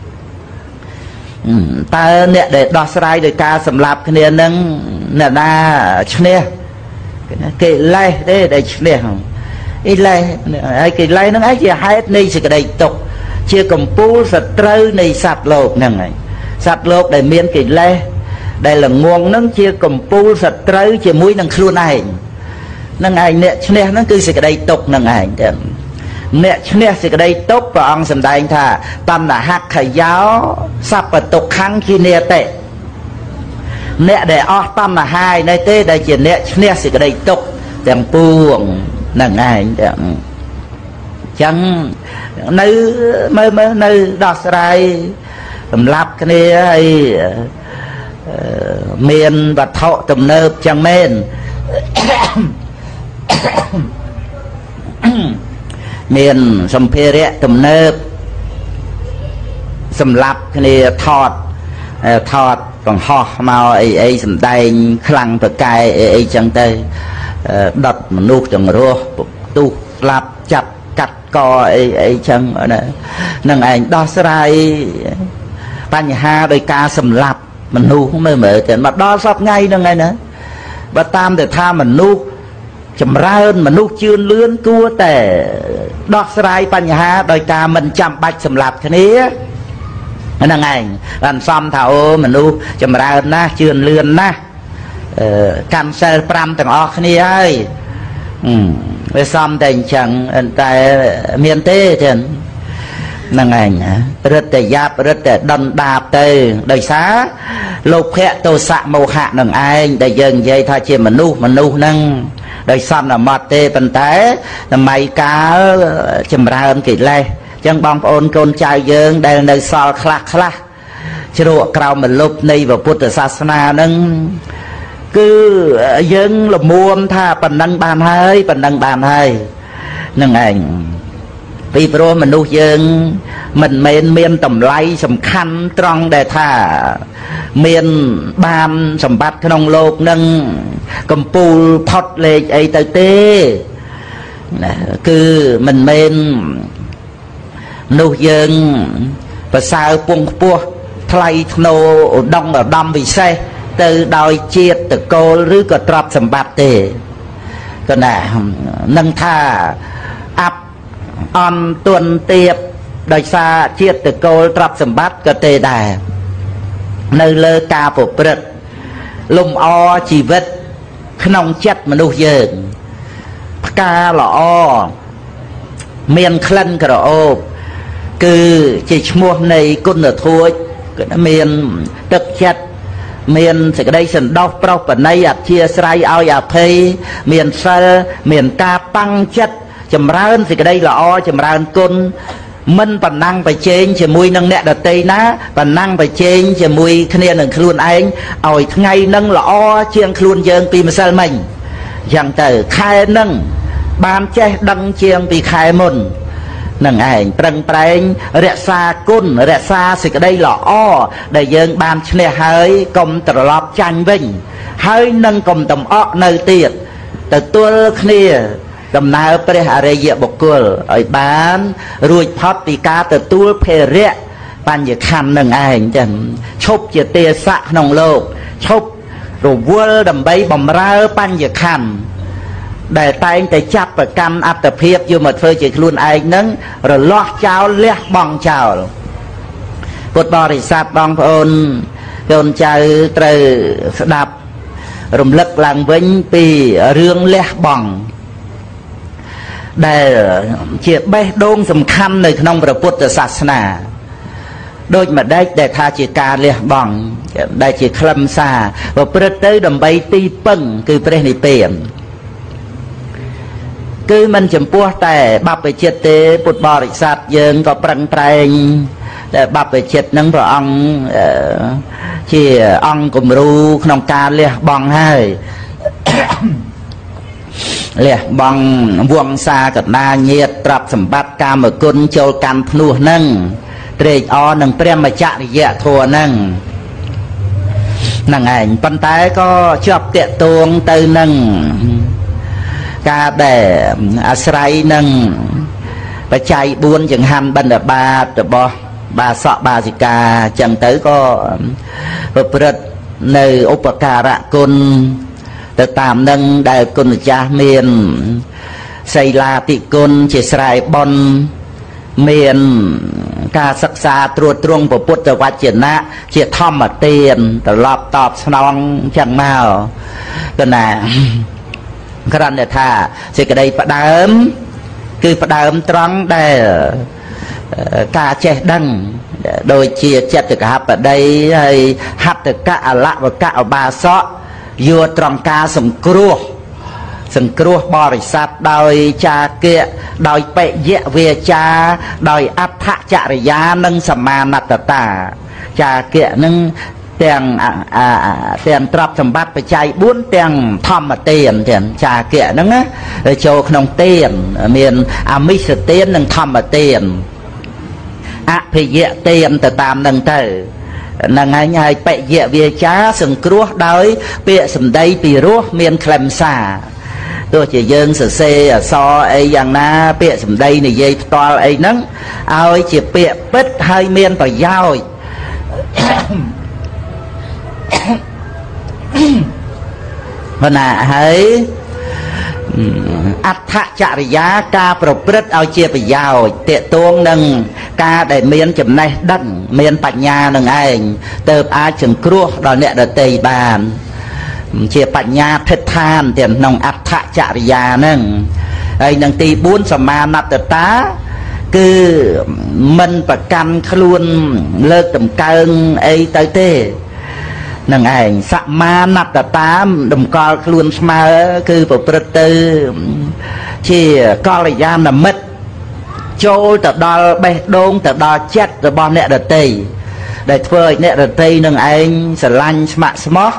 តើអ្នកដែលដោះស្រាយដោយការសម្លាប់គ្នាហ្នឹងអ្នកណាឈ្នះគេលេះទេដែលឈ្នះអីលេះហើយគេលេះហ្នឹងឯងជាហេតុនៃសេចក្តីទុក្ខជាកំពូលសត្រូវនៃសត្វលោកហ្នឹងឯងសត្វលោកដែលមានកិលេសដែលល្ងងហ្នឹងជាកំពូលសត្រូវជាមួយនឹងខ្លួនឯងនឹងឯងអ្នកឈ្នះហ្នឹងគឺសេចក្តីទុក្ខនឹងឯងទៅអ្នកឈ្នះសេចក្តីទុក្ខព្រះអង្គសម្ដែងថាតណ្ហខយោសពទុក្ខំគិនេតិអ្នកដែលអស់តណ្ហាឯនេះទេដែលជាអ្នកឈ្នះសេចក្តីទុក្ខទាំងពួងនឹងឯងទៅអញ្ចឹងនៅមើលនៅដោះស្រាយសម្រាប់គ្នាហើយមានវត្ថុទំនើបចឹងមែនមានសម្ភារៈទំនើបសម្រាប់គ្នាថតបង្ហោះមកអីសំដែងខ្លាំងប្រកែអីចឹងទៅដុតមនុស្សទាំងរស់ទុះស្លាប់ចាប់កាត់កអីចឹងហ្នឹងឯងដោះស្រាយបញ្ហាដោយការសម្លាប់មនុស្សមើលទៅមកដល់សពថ្ងៃហ្នឹងឯណាបើតាមតែថាមនុស្សចម្រើនមនុស្សជឿនលឿនគួរតែដោះស្រាយបញ្ហាដោយការមិនចាំបាច់សម្លាប់គ្នាហ្នឹងឯងបានសំថាអូមនុស្សចម្រើនណាស់ជឿនលឿនណាស់កាន់សិល5ទាំងអស់គ្នាហើយវាសំតែអញ្ចឹងតែមានទេចឹងហ្នឹងឯងរឹតតែយ៉ាប់រឹតតែដុនដាបទៅដោយសារលោភៈទោសៈមោហៈនឹងឯងដែលយើងនិយាយថាជាមនុស្សហ្នឹងដោយសន្មត់ទេប៉ុន្តែសម័យកាលចម្រើនកិលេសអញ្ចឹងបងប្អូនកូនចៅយើងដែលនៅសល់ខ្លះជ្រក់ក្រោមម្លប់នៃពុទ្ធសាសនាហ្នឹង cứ dân là muôn tha bản năng bàn hơi nâng ảnh vì pro mình nuôi dân mình miền tầm lay sầm khăn trong để thả miền ban sầm bát cái nông lộc nâng cầm pù phật lệ ấy tới tê cứ mình nuôi dân và sao buông pua thay nô đông ở đâm vì xe từ đòi chiết từ cô rứ có trọp sầm bát tê còn nè nâng thả áp on tuần tiệp đời xa chiết từ cô trọp sầm bát có tê đài nơi lơ ca phổ bật lùm o chỉ vật nông chất mà nuôi dân ca là o miền khăn cả ô cứ chỉ mua này con ở thôi miền thực chất miền sẽ đây sần đau prau và nay chia sài ao phê miền sơ miền ca băng chất chầm rán thì cái đây là o chầm rán con mình bản năng phải trên chỉ mùi nâng nẹt ở tây ná bản năng phải trên chỉ mùi khné nâng luôn anh ỏi ngay nâng là o chiang luôn dân vì mà sao mình rằng từ khai nâng ban che đăng chiang vì khai môn nâng ảnh trăng trăng rẽ xa côn rẽ xa thì cái đây là o để dân ban chne hơi công trở lọp tranh vinh hơi nâng công tầm o nơi tiệt từ tua khné cầm nào pre hà rê dẹ bọc cùl ở bán ruồi phật vì cá từ tua phê rẽ ban giờ khăn nâng ảnh chẳng chốc giờ tê xạ nông lô chốc rồi vua đầm bay bầm ra ban giờ khăn để tay để chắp và căn áp tập hiệp vô một phơi chỉ luôn ai nâng rồi lót cháo lẹ bong cháo cột bò thì sát bong ôn ôn chơi từ đạp rùng lực làng vinh vì rương lẹ bong để chỉ bé đôn sầm khăn nơi trong bờ Phậtศาสนา đôi mà đây để tha chỉ ca lẹ bong đây chỉ khâm xa và bữa tới đầm bay ti pưng cứ pre này tiền cứ mình chấm puaแต่บับไปเช็ดเตปุตบริษัทยังก็ปรังไตรแต่บับไปเช็ดนั่งพระองค์ที่องค์กุมรูขนมการเลี้ยบองให้เลี้ยบองวงซากับนาเงียดปรับสมบัติการมากุนโจลกันพนูนั่งเตรจอนั่งเปรียมมาจะริยะทัวนั่งนั่งไงปันท้ายก็ชอบเตะตวงตือนั่งca để sài nâng và chạy buôn chẳng hạn bên là ba từ bo ba sọ ba gì cả chẳng tới có vật nơi upakara côn từ tạm nâng đại côn cha miền xây la tị côn chỉ sài bon miền ca sắc xa truột truông của Phật từ quạt triển nã chỉ thom ở tiền từ lọp tọp xong chẳng nào cái này cái này là thà thì cái đây phải đám cứ phải đám trắng để cả che đăng đôi chia chặt được hấp ở đây hay hấp được cả lạ và cả ba sọ vừa tròn ca sừng cua bò rỉ sạt đòi cha kia đòi bệ dẹ về cha đòi áp thạ chạ rỉ giá nâng sầm ma nạt tà cha kia nâng tiền tiền trap sầm bát phải chạy 4 tiền thom mà tiền tiền trà kia nó á cho không tiền miền amis tiền nâng thom mà tiền phải dẹ tiền từ tam nâng từ nâng ngày bệ dẹ về cha sừng cua đói bệ sầm đây bì ruốc miền khem xà tôi chỉ dân sờ xe so ấy dạng na bệ sầm đây này dây to ấy nắng ai chỉ bệ bết hai miền phải giaoวันน่ะเฮ้ยอัฏฐจริยาการประพฤติเอาเชียไปยาวเตะตวงหนึ่งการได้เมียนจำในดังเมียนปัญญาหนึ่งเองเติบอาจึงครัวดอนเนี่ยเดตีบานเชียปัญญาเทิดทานเตียนนองอัฏฐจริยาหนึ่งไอ้หนึ่งตีบุญสมานัตตาคือมันประกันขลุ่นเลิกต่ำเกินไอ้เตเต้นั่งไอ้สัมมานัตตามดมกอลคลุนสมาคือปประตูที่กอลยานมิดโจแต่ดอลเบดงแต่ดอลเจ็ดแต่บอลเนตตีได้เฟยเนตตีนั่งไอ้สลันสมัครสมอ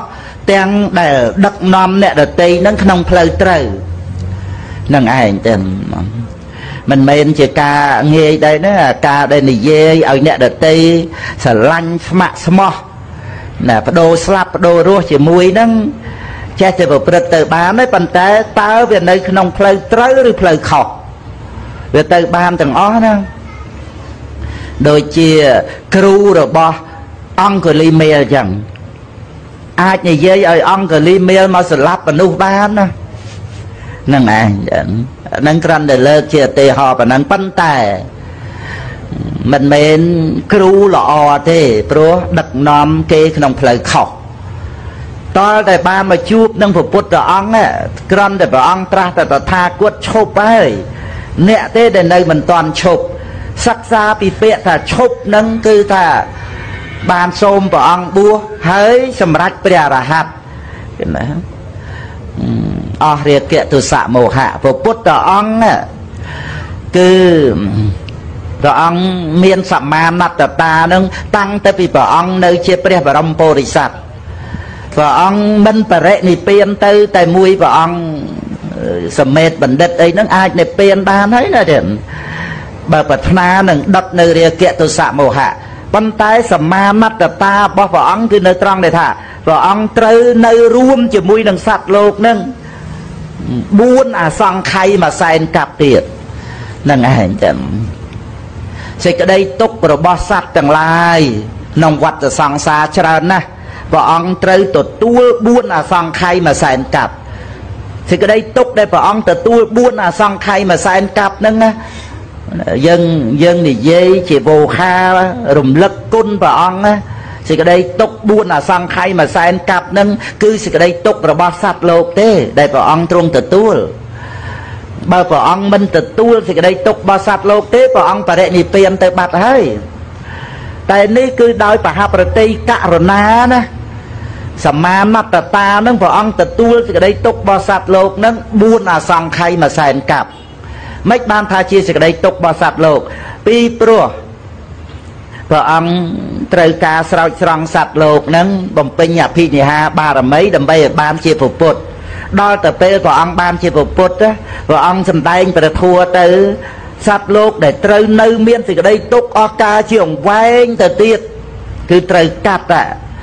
ទាំងដែលដឹកនាំអ្នកដទៃនឹងក្នុងផ្លូវត្រូវនឹងឯងទៅមិនមែនជាការងាយដែរណាការដែលនិយាយឲ្យអ្នកដទៃស្រឡាញ់ស្ម័គ្រស្មោះណាបដូរស្លាប់បដូររស់ជាមួយនឹងចេះតែប្រព្រឹត្តទៅបានទេប៉ុន្តែតើវានៅក្នុងផ្លូវត្រូវឬផ្លូវខុសវាទៅបានទាំងអស់ណាដូចជាគ្រូរបស់អង្គលីមេលអញ្ចឹងអាចនិយាយឲ្យអង្គលីមេលមកស្លាប់មនុស្សបានណាហ្នឹងឯងហ្នឹងគ្រាន់តែលើកជាឧទាហរណ៍ប៉ុណ្ណឹងប៉ុន្តែមិនមែនគ្រូល្អទេព្រោះដឹកនាំគេក្នុងផ្លូវខុសតើតែបានមកជួបនឹងព្រះពុទ្ធអង្គគ្រាន់តែព្រះអង្គត្រាស់តែតថាគតឈប់ហើយអ្នកទេដែលនៅមិនទាន់ឈប់សិក្សាពីពាក្យថាឈប់នឹងគឺថាបានសូមព្រះអង្គបួសហើយសម្រេចព្រះអរហន្តណាអស់រាគៈទុសៈមោហៈព្រះពុទ្ធអង្គគឺព្រះអង្គមានសមាណត្តតានឹងតាំងតែពីព្រះអង្គនៅជាព្រះបរមពុរិស័ទព្រះអង្គមិនបរិនិព្វានទៅតែមួយព្រះអង្គសមេតបណ្ឌិតអីហ្នឹងអាចនិព្វានបានហើយណាទេបើប្រាថ្នានឹងដុតនៅរាគៈទុសៈមោហៈប៉ុន្តែសមាណត្តតារបស់ព្រះអង្គគឺនៅត្រង់ដែលថាព្រះអង្គត្រូវនៅរួមជាមួយនឹងសត្វលោកហ្នឹង4អសង្ខ័យមួយសែនកាប់ទៀតហ្នឹងឯងចឹងសេចក្តីទុក្ខរបស់សត្វទាំងឡាយក្នុងវដ្តសង្សារច្រើនណាស់ព្រះអង្គត្រូវទទួល4អសង្ខ័យមួយសែនកាប់សេចក្តីទុក្ខដែលព្រះអង្គទទួល4អសង្ខ័យមួយសែនកាប់ហ្នឹងណាយើងនិយាយជាវោហារំលឹកគុណព្រះអង្គណាសេចក្តីទុក្ខ4អសង្ខ័យមួយសែនកាប់ហ្នឹងគឺសេចក្តីទុក្ខរបស់សត្វលោកទេដែលព្រះអង្គទ្រង់ទទួលបើព្រះអង្គមិនទទួលសេចក្តីទុក្ខរបស់សត្វលោកទេព្រះអង្គបរិនិព្វានទៅបាត់ហើយតែនេះគឺដោយបហប្រតិករុណាណាសមាណត្តតានឹងព្រះអង្គទទួលសេចក្តីទុក្ខរបស់សត្វលោកនឹង4អសង្ខ័យមួយសែនកាប់មិនបានថាជាសេចក្តីទុក្ខរបស់សត្វលោកពីព្រោះព្រះអង្គត្រូវការស្រោចស្រង់សត្វលោកនឹងបំពេញអភិនិហាបារមីដើម្បីឲ្យបានជាពុទ្ធដល់ទៅពេលព្រះអង្គបានជាពុទ្ធព្រះអង្គសម្ដែងព្រះធម៌ទៅសត្វលោកដែលត្រូវនៅមានសេចក្តីទុក្ខអស់កាលជាអង្វែងទៅទៀតគឺត្រូវកាត់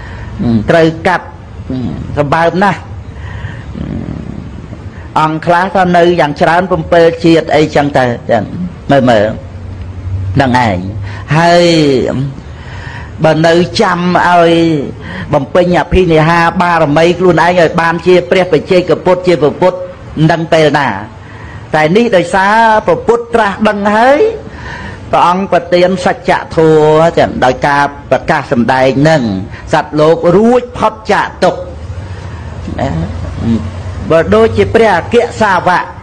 សម្បើមណាស់អង្គខ្លះថានៅយ៉ាងច្រើន7ជាតិអីចឹងទៅចឹងមើលហ្នឹងឯងហើយបើនៅចាំឲ្យបំពេញអភិនិហាបារមីខ្លួនឯងឲ្យបានជាព្រះបច្ចេកពុទ្ធជាពុទ្ធមិនដឹងពេលណាតែនេះដោយសារពុទ្ធត្រាស់ដឹងហើយព្រះអង្គប្រទានសច្ចធម៌ចឹងដោយការប្រកាសសម្ដែងនឹងសត្វលោករួចផុតចាកទុក្ខបើដូចជាព្រះអគ្គសាវក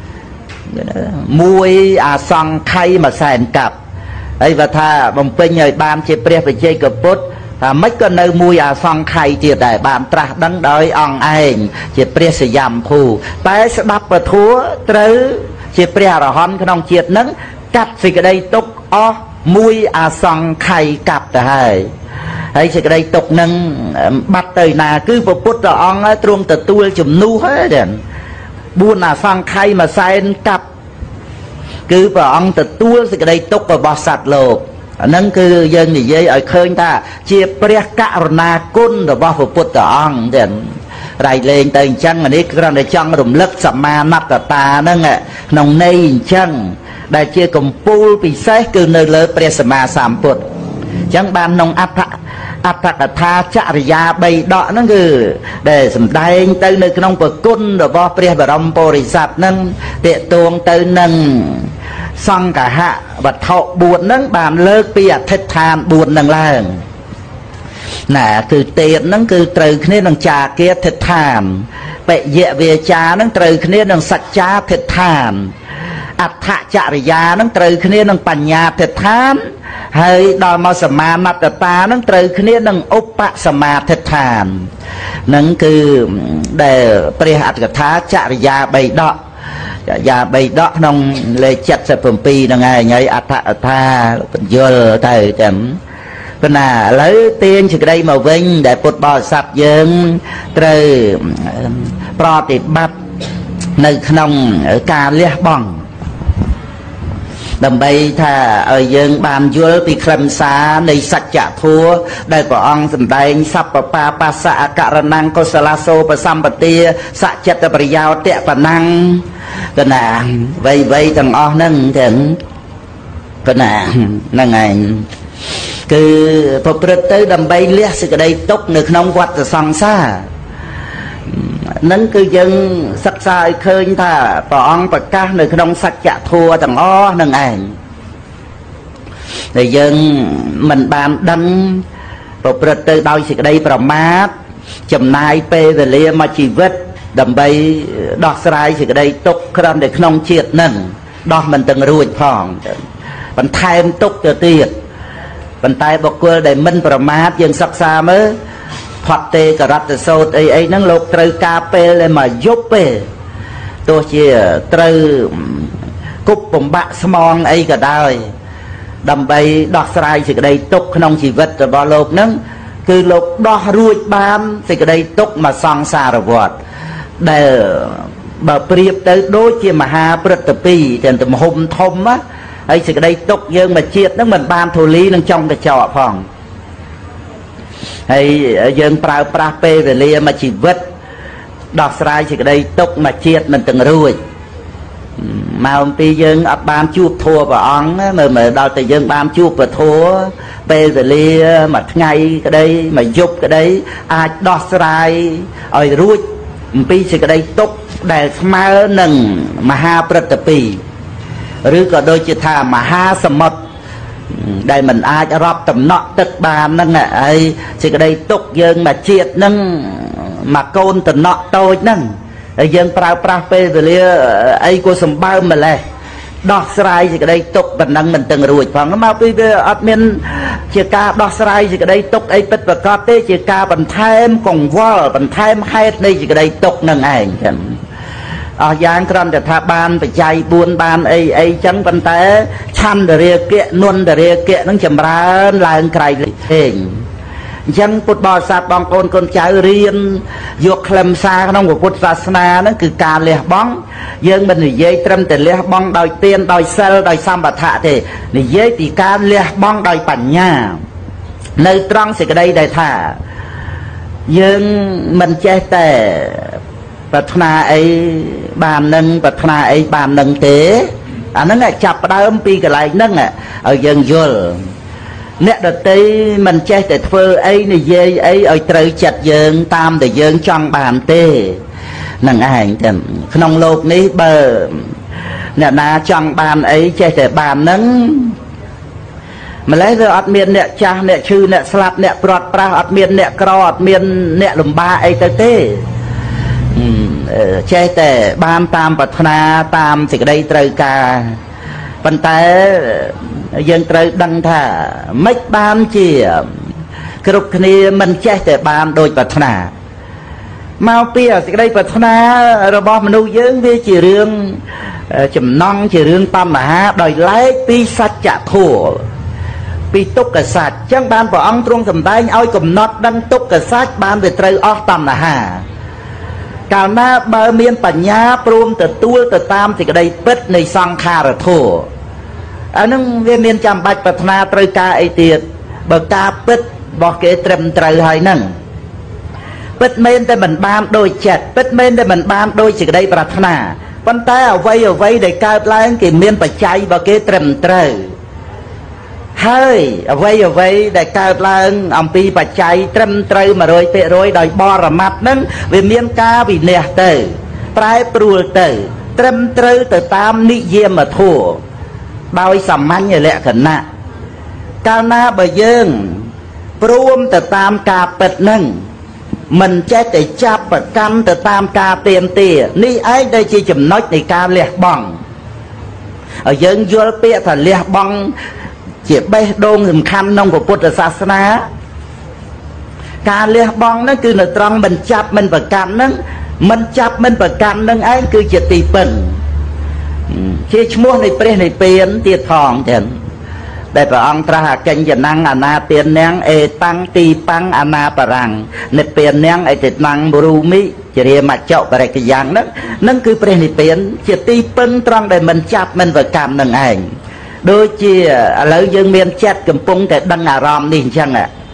មួយអសង្ខ័យមួយសែនកាប់ហើយបើថាបំពេញឲ្យបានជាព្រះបច្ចេកពុទ្ធថាម៉េចក៏នៅមួយអសង្ខ័យទៀតដែរបានត្រាស់ដឹងដោយអង្គឯងជាព្រះសយមភូតែស្ដាប់ពធត្រូវជាព្រះអរហន្តក្នុងជាតិហ្នឹងកាត់សេចក្តីទុក្ខអស់មួយអសង្ខ័យកាប់ទៅហើយសេចក្តីទុក្ខនឹងបាត់ទៅណាគឺព្រះពុទ្ធអង្គទ្រង់ទទួលជំនួសហើយ4អសង្ខ័យមួយសែនកាប់គឺព្រះអង្គទទួលសេចក្តីទុក្ខរបស់សត្វលោកអាហ្នឹងគឺយើងនិយាយឲ្យឃើញថាជាព្រះករុណាគុណរបស់ព្រះពុទ្ធអង្គទៀតរៃលេងទៅអញ្ចឹងនេះគ្រាន់តែចង់រំលឹកសមាណត្តតាហ្នឹងក្នុងន័យអញ្ចឹងដែលជាកម្ពូលពិសេសគឺនៅលើព្រះសម្មាសម្ពុទ្ធអញ្ចឹងបានក្នុងអត្ថកថាចរិយា3ដកហ្នឹងគឺដែលសម្ដែងទៅនៅក្នុងប្រគុណរបស់ព្រះបរមពុរិស័ទហ្នឹងតេតួងទៅនឹងសង្ឃហៈវត្ថុ4ហ្នឹងបានលើកពីអធិដ្ឋាន4ហ្នឹងឡើងណាគឺទេពហ្នឹងគឺត្រូវគ្នានឹងចាគាធិដ្ឋានបយៈវាចាហ្នឹងត្រូវគ្នានឹងសច្ចាធិដ្ឋានអដ្ឋចរិយាហ្នឹងត្រូវគ្នានឹងបញ្ញាធិដ្ឋានហើយដល់មកសមាណត្តតាហ្នឹងត្រូវគ្នានឹងឧបសមាធិដ្ឋានហ្នឹងគឺដែលព្រះអត្ថកថាចរិយា3ដកយ៉ា3ដកក្នុងលេខ77ហ្នឹងឯងហើយអត្ថកថាបញ្យលទៅចាំប៉ុន្តែឥឡូវទាញសេចក្តីមកវិញដែលពុទ្ធបរិស័ទយើងត្រូវប្រតិបត្តិនៅក្នុងការលះបង់ដើម្បីថាឲ្យយើងបានយល់ពីខ្លឹមសារនៃសច្ចធម៌ដែលព្រះអង្គសម្ដែងសព្វបាបស្សៈអករណង្គកុសលសោបសម្បទាសច្ចតប្រយោតៈបណੰកណាវៃទាំងអស់ហ្នឹងទាំងកណាហ្នឹងឯងគឺប្រព្រឹត្តទៅដើម្បីលះសេចក្តីទុក្ខនៅក្នុងវដ្តសង្សារនឹងគឺយើងសិក្សាឲ្យឃើញថាព្រះអង្គប្រកាសនៅក្នុងសច្ចធម៌ទាំងអស់នឹងឯងដែលយើងមិនបានដឹងប្រព្រឹត្តទៅដោយសេចក្តីប្រមាទចំណាយពេលវេលាមួយជីវិតដើម្បីដោះស្រាយសេចក្តីទុក្ខក្រំនៅក្នុងជាតិនឹងដោះមិនទាំងរួចផងបន្ថែមទុក្ខទៅទៀតប៉ុន្តែបុគ្គលដែលមិនប្រមាទយើងសិក្សាមើលផតទេករតសោតអីហ្នឹងលោកត្រូវការពេលដែលមកយប់ពេលទោះជាត្រូវគប់បំបាក់ស្មងអីក៏ដោយដើម្បីដោះស្រាយសេចក្តីទុក្ខក្នុងជីវិតរបស់លោកហ្នឹងគឺលោកដោះរួចបានសេចក្តីទុក្ខមកសង្សារវដ្តដែលបើប្រៀបទៅដូចជាមហាព្រឹត្តពីរទាំងទំហំធំណាហើយសេចក្តីទុក្ខយើងមកជាតិហ្នឹងមិនបានធូលីនឹងចុងកញ្ចក់ផងហើយយើងប្រើប្រាស់ពេលវេលាមួយជីវិតដោះស្រាយសេចក្តីទុក្ខមកជាតិមិនទាំងរួចមកអំពីយើងអត់បានជួបធัวព្រះអង្គមើលដល់តែយើងបានជួបព្រះធัวពេលវេលាមួយថ្ងៃក្តីមួយយប់ក្តីអាចដោះស្រាយឲ្យរួចអំពីសេចក្តីទុក្ខដែលស្មើនឹងមហាព្រឹត្តពីរឬក៏ដូចជាថាមហាសមុទ្រដែលមិនអាចរាប់តំណក់ទឹកបានហ្នឹងហើយសេចក្តីទុក្ខយើងមកជាតិហ្នឹងមកកូនតំណក់តូចហ្នឹងហើយយើងប្រើប្រាស់ពេលវេលាអីក៏សម្បើមម្លេះដោះស្រាយសេចក្តីទុក្ខប៉ុណ្ណឹងមិនទាំងរួចផងមកពីវាអត់មានជាការដោះស្រាយសេចក្តីទុក្ខអីពិតប្រាកដទេជាការបន្ថែមកង្វល់បន្ថែមហេតុនៃសេចក្តីទុក្ខនឹងឯងចឹងអស់យ៉ាងគ្រាន់តែថាបានបច្ច័យ4បានអីចឹងប៉ុន្តែឆន្ទរាគៈនន្តរាគៈនឹងចម្រើនឡើងក្រៃលែងអញ្ចឹងពុទ្ធបរិស័ទបងប្អូនកូនចៅរៀនយកខ្លឹមសារក្នុងពុទ្ធសាសនាហ្នឹងគឺការលះបង់យើងមិននិយាយត្រឹមតែលះបង់ដោយទានដោយសិលដោយសម្បថៈទេនិយាយពីការលះបង់ដោយបញ្ញានៅត្រង់សេចក្តីដែលថាយើងមិនចេះតែប្រាថ្នាអីបាននឹងប្រាថ្នាអីបាននឹងទេអាហ្នឹងចាប់ផ្ដើមពីកន្លែងហ្នឹងឲ្យយើងយល់អ្នកដតីមិនចេះតែធ្វើអីនិយាយអីឲ្យត្រូវចិត្តយើងតាមដែលយើងចង់បានទេនឹងឯងតែក្នុងโลกនេះបើអ្នកណាចង់បានអីចេះតែបានហ្នឹងម្ល៉េះវាអត់មានអ្នកចាស់អ្នកឈឺអ្នកស្លាប់អ្នកព្រាត់ប្រាសអត់មានអ្នកក្រអត់មានអ្នកលំបាកអីទៅទេចេះតែបានតាមប្រាថ្នាតាមសេចក្តីត្រូវការប៉ុន្តែយើងត្រូវដឹងថាមិនបានជាគ្រប់គ្នាមិនចេះតែបានដូចប្រាថ្នាមកពីសេចក្តីប្រាថ្នារបស់មនុស្សយើងវាជារឿងចំណង់ជារឿងបញ្ហាដោយឡែកពីសច្ចធម៌ពីទុក្ខសច្ចអញ្ចឹងបានព្រះអង្គទ្រង់សម្ដែងឲ្យកំណត់ដឹងទុក្ខសច្ចបានវាត្រូវអស់តណ្ហាកាលណាបើមានបញ្ញាព្រមទទួលទៅតាមសេចក្តីពិតនៃសង្ខារធម៌អានឹងវាមានចាំបាច់ប្រាថ្នាត្រូវការអីទៀតបើការពិតរបស់គេត្រឹមត្រូវហើយហ្នឹងពិតមែនតែមិនបានដូចចិត្តពិតមែនតែមិនបានដូចសេចក្តីប្រាថ្នាប៉ុន្តែអ្វីដែលកើតឡើងគេមានបច្ច័យរបស់គេត្រឹមត្រូវហើយអ្វីដែលកើតឡើងអំពីបច្ច័យត្រឹមត្រូវ 100% ដោយបរមត្ថហ្នឹងវាមានការវិន័យទៅប្រែប្រួលទៅត្រឹមត្រូវទៅតាមនិយមធម៌ដោយសាមញ្ញលក្ខណៈកាលណាបើយើងព្រមទៅតាមការពិតហ្នឹងមិនចេះតែចាប់ប្រកាន់ទៅតាមការទាមទារនេះឯងដែលជាចំណុចនៃការលះបង់ឲ្យយើងយល់ពាក្យថាលះបង់ជាបេះដូងសំខាន់ក្នុងពុទ្ធសាសនាការលះបង់ហ្នឹងគឺនៅត្រង់មិនចាប់មិនប្រកាន់ហ្នឹងមិនចាប់មិនប្រកាន់ហ្នឹងឯងគឺជាទីពិនជាឈ្មោះនៃព្រះនិព្វានទៀតផងចឹងដែលព្រះអង្គត្រាស់អកិញ្ចនាំងអនាទាននាងអេតាំងទីបាំងអនាបរាំងនិព្វាននាងអេតិតាំងមរូមិជារាមច្ចៈបរិកយ៉ាងហ្នឹងគឺព្រះនិព្វានជាទីពឹងត្រង់ដែលមិនចាប់មិនប្រកម្មនឹងឯងដូចជាឥឡូវយើងមានចិត្តកំពុងតែដឹងអារម្មណ៍នេះអញ្ចឹង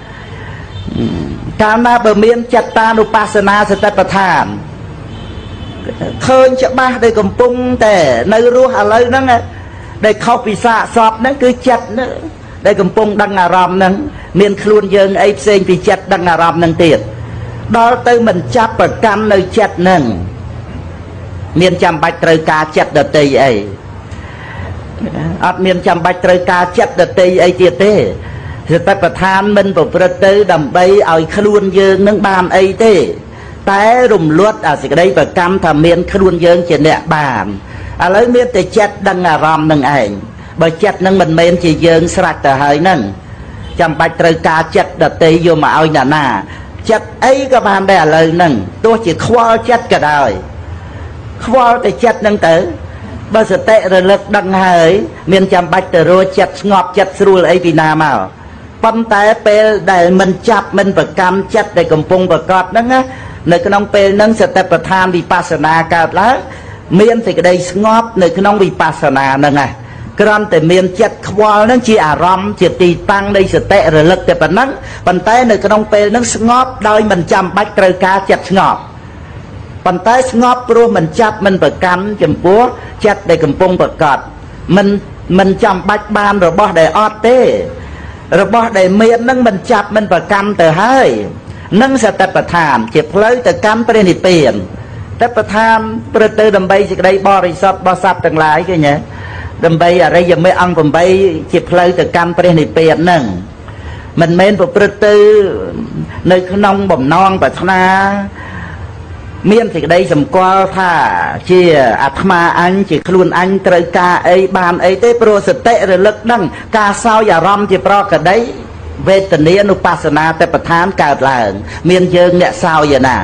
កាលណាបើមានចិត្តតានុបស្សនាសតិប្បដ្ឋានឃើញច្បាស់ដែលកំពុងតែនៅរស់ឥឡូវហ្នឹងដែលខុសពីសាកសពហ្នឹងគឺចិត្តហ្នឹងដែលកំពុងដឹងអារម្មណ៍ហ្នឹងមានខ្លួនយើងអីផ្សេងពីចិត្តដឹងអារម្មណ៍ហ្នឹងទៀតដល់ទៅមិនចាប់ប្រកាន់នៅចិត្តហ្នឹងមានចាំបាច់ត្រូវការចិត្តដតីអីអត់មានចាំបាច់ត្រូវការចិត្តដតីអីទៀតទេសតិប្បដ្ឋានមិនប្រព្រឹត្តទៅដើម្បីឲ្យខ្លួនយើងនឹងបានអីទេតែរំលត់អាសេចក្តីប្រកម្មថាមានខ្លួនយើងជាអ្នកបានឥឡូវមានតែចិត្តដឹងអារម្មណ៍នឹងឯងបើចិត្តនឹងមិនមែនជាយើងស្រេចទៅហើយហ្នឹងចាំបាច់ត្រូវការចិត្តដតីយកមកឲ្យអ្នកណាចិត្តអីក៏បានដែរឥឡូវហ្នឹងទោះជាខ្វល់ចិត្តក៏ដោយខ្វល់តែចិត្តហ្នឹងទៅបើសតិរលឹកដឹងហើយមានចាំបាច់ទៅរកចិត្តស្ងប់ចិត្តស្រួលអីពីណាមកប៉ុន្តែពេលដែលមិនចាប់មិនប្រកម្មចិត្តដែលកំពុងប្រកបហ្នឹងនៅក្នុងពេលហ្នឹងសតិប្បដ្ឋានវិបស្សនាកើតឡើងមានសេចក្តីស្ងប់នៅក្នុងវិបស្សនាហ្នឹងគ្រាន់តែមានចិត្តខ្វល់ហ្នឹងជាអារម្មណ៍ជាទីតាំងនៃសតិរលឹកតែប៉ុណ្ណឹងប៉ុន្តែនៅក្នុងពេលហ្នឹងស្ងប់ដោយមិនចាំបាច់ត្រូវការចិត្តស្ងប់ប៉ុន្តែស្ងប់ព្រោះមិនចាប់មិនប្រកាន់ចំពោះចិត្តដែលកំពុងប្រកបមិនចាំបាច់បានរបស់ដែលអត់ទេរបស់ដែលមាននឹងមិនចាប់មិនប្រកម្មទៅហើយនឹងសតិប្បដ្ឋានជាផ្លូវទៅកម្មព្រះនិព្វានសតិប្បដ្ឋានព្រឹត្តទៅដើម្បីសេចក្តីបរិសុទ្ធរបស់សត្វទាំងឡាយឃើញទេដើម្បីអរិយមេអង្គ8ជាផ្លូវទៅកម្មព្រះនិព្វានហ្នឹងមិនមែនប្រព្រឹត្តទៅនៅក្នុងបំណងប្រាថ្នាមានសេចក្តីសម្គាល់ថាជាអាត្មាអញជាខ្លួនអញត្រូវការអីបានអីទេព្រោះសតិរលឹកដឹងការសោយអារម្មណ៍ជាប្រកដីវេទនានុបស្សនាតបដ្ឋានកើតឡើងមានយើងអ្នកសោយណា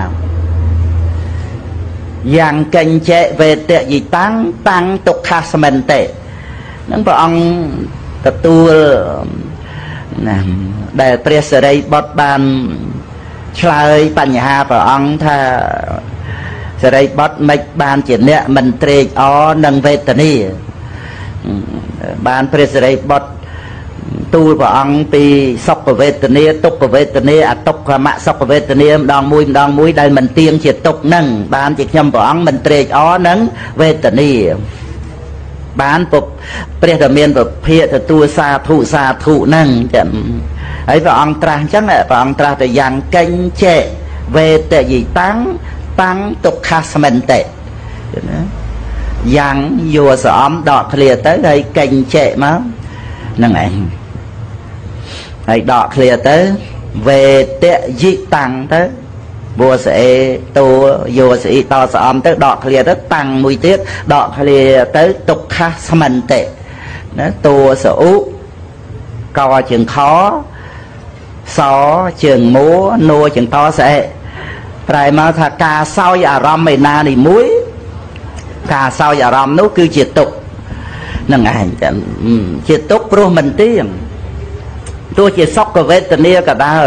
យ៉ាងកញ្ចេវេតយិតាំងតាំងទុក្ខស្មិន្តិនឹងព្រះអង្គទទួលណាដែលព្រះសិរីបុត្របានឆ្លើយបញ្ហាព្រះអង្គថាសិរីបុត្រមិនបានជាអ្នកមិនត្រេកអរនឹងវេទនាបានព្រះសិរីបុត្រទូលព្រះអង្គពីសុខវេទនាទុក្ខវេទនាអទុក្ខមសុខវេទនាម្ដងមួយដែលមិនទៀងជាទុក្ខនឹងបានជាខ្ញុំព្រះអង្គមិនត្រេកអរនឹងវេទនាបានព្រះរាមាពភាកទទួលសាធុហ្នឹងចឹងហើយព្រះអង្គត្រាស់អញ្ចឹងព្រះអង្គត្រាស់ទៅយ៉ាងកញ្ចេវេតយិតាំងតាំងទុក្ខស្មិន្តិណាយ៉ាងយោសអំដកឃ្លាទៅហើយកញ្ចេមកហ្នឹងឯងហើយដកឃ្លាទៅវេតយិតាំងទៅវោសអេតោយោសអ៊ីតសអំទៅដកឃ្លាទៅតាំងមួយទៀតដកឃ្លាទៅទុក្ខស្មិន្តិណាតោសឧកជើងខសជើងមួនួជើងតស្អេប្រែមកថាការសោយអារម្មណ៍ឯណានេះមួយការសោយអារម្មណ៍នោះគឺជាទុក្ខនឹងឯងជាទុក្ខព្រោះមិនទៀងទោះជាសុខវេទនាក៏ដោយ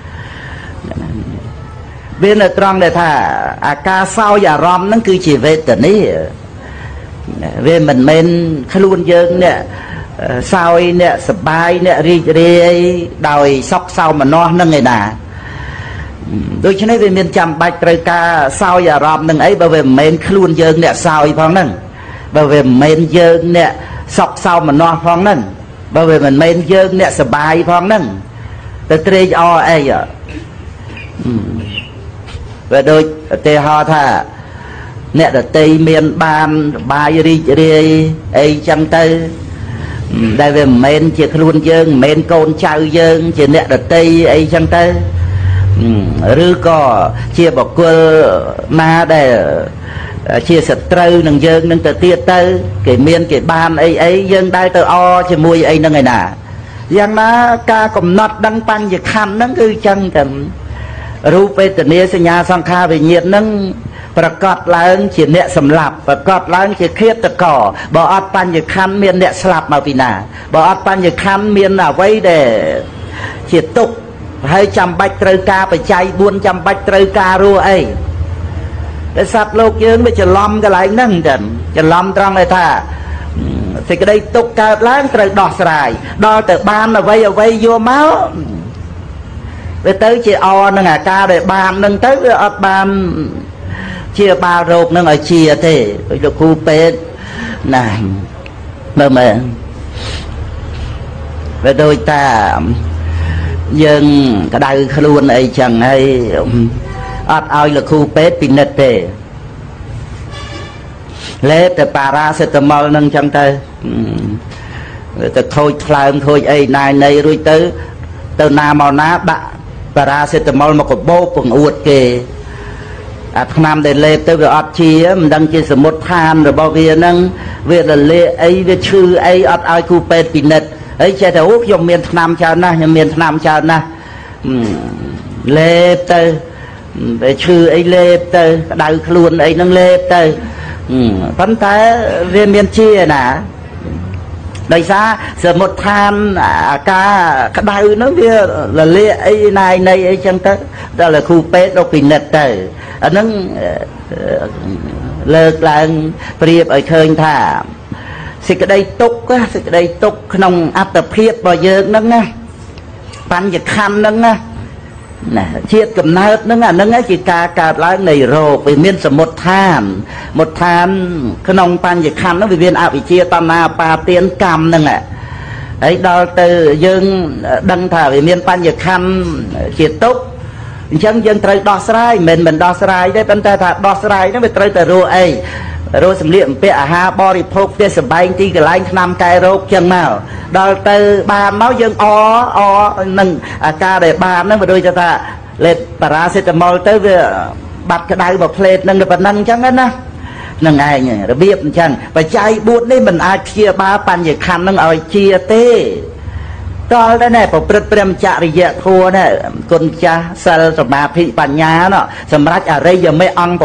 វានៅត្រង់ដែលថាអាការសោយអារម្មណ៍ហ្នឹងគឺជាវេទនាវាមិនមែនខ្លួនយើងអ្នកសោយអ្នកសបាយអ្នករីករាយដោយសុខសោមនស្សនឹងឯណាដូច្នេះវាមានចាំបាច់ត្រូវការសោយអារម្មណ៍នឹងអីបើវាមិនមែនខ្លួនយើងអ្នកសោយផងហ្នឹងបើវាមិនមែនយើងអ្នកសុខសោមនស្សផងហ្នឹងបើវាមិនមែនយើងអ្នកសបាយផងហ្នឹងទៅត្រេកអរអីវាដូចឧទាហរណ៍ថាអ្នកដតីមានបានសបាយរីករាយអីចឹងទៅដែលវាមិនមែនជាខ្លួនយើងមិនមែនកូនចៅយើងជាអ្នកដតីអីចឹងទៅឬក៏ជាបុគ្គលណាដែលជាសត្រូវនឹងយើងនឹងទៅទៀតទៅគេមានគេបានអីយើងដែលទៅអជាមួយអីហ្នឹងឯណាយ៉ាងណាការកំណត់ដឹងបញ្ញខណ្ឌហ្នឹងគឺចឹងតែរូបវេទនាសញ្ញាសង្ខារវិញ្ញាណហ្នឹងប្រកាសឡើងជាអ្នកសម្លាប់ប្រកាសឡើងជាឃាតករបើអត់បញ្ញខណ្ឌមានអ្នកស្លាប់មកពីណាបើអត់បញ្ញខណ្ឌមានអ្វីដែលជាទុក្ខហើយចាំបាច់ត្រូវការបច្ច័យ4ចាំបាច់ត្រូវការរស់អីតែសត្វលោកយើងវាច្រឡំកន្លែងហ្នឹងចឹងច្រឡំត្រង់ថាសេចក្តីទុក្ខកើតឡើងត្រូវដោះស្រាយដល់ទៅបានអ្វីយកមកវាទៅជាអនឹងអាការដែលបាននឹងទៅវាអត់បានជាបាលរោគនឹងឲ្យជាទេដូចលោកគ្រូពេទ្យណាមើលមើលវាដូចតាយើងក្តៅខ្លួនអីចឹងហើយអត់ឲ្យលោកគ្រូពេទ្យពិនិត្យទេលេបតែប៉ារ៉ាសេតាមុលនឹងចឹងទៅខូចថ្លើមខូចអីណាយនៃរួចទៅណាមកណាដាក់ប៉ារ៉ាសេតាមុលមកកបោកបង្អួតគេអាថ្នាំដែលលេបទៅវាអត់ជាមិនដឹងជាសមុទ្រឋានរបស់វាហ្នឹងវារលាកអីវាឈឺអីអត់ឲ្យគ្រូពេទ្យពិនិត្យហើយចេះតែអូខ្ញុំមានថ្នាំច្រើនណាស់ខ្ញុំមានថ្នាំច្រើនណាស់លេបទៅតែឈឺអីលេបទៅក្តៅខ្លួនអីហ្នឹងលេបទៅប៉ុន្តែវាមានជាណាដោយសារសមុទ្រឋានអាការក្តៅហ្នឹងវារលាកអីណាយនៃអីចឹងទៅដល់គ្រូពេទ្យដល់ពិនិត្យទៅអាហ្នឹងលើកឡើងប្រៀបឲ្យឃើញថាសេចក្តីទុក្ខក្នុងអត្តភាពរបស់យើងហ្នឹងណាបញ្ញខណ្ឌហ្នឹងណាជាតិកំណើតហ្នឹងអាហ្នឹងជាការកើតឡើងនៃរោគវាមានសមុទ្រឋានក្នុងបញ្ញខណ្ឌហ្នឹងវាមានអវិជ្ជាតណ្ហាបាទានកម្មហ្នឹងហើយដល់ទៅយើងដឹងថាវាមានបញ្ញខណ្ឌជាទុក្ខអញ្ចឹងយើងត្រូវដោះស្រាយមិនដោះស្រាយទេប៉ុន្តែថាដោះស្រាយហ្នឹងវាត្រូវតែរស់អីរស់សម្លៀកបំពាក់អាហារបរិភោគផ្ទះសម្បែងទីកន្លែងថ្នាំកែរោគចឹងមកដល់ទៅបានមកយើងនឹងអាការដែលបានហ្នឹងវាដូចថាលេបប៉ារ៉ាសេតាមុលទៅវាបាត់ក្តៅមួយផ្លេតហ្នឹងប៉ុណ្ណឹងអញ្ចឹងណានឹងឯងរបៀបអញ្ចឹងបច្ច័យ4នេះមិនអាចព្យាបាលបញ្ញខណ្ឌហ្នឹងឲ្យជាទេតលដែរណែប្រព្រឹត្តព្រមចរិយធម៌ណែគុណចាស់សិលសមាធិបញ្ញាណសម្រាប់អរិយមេអង្គ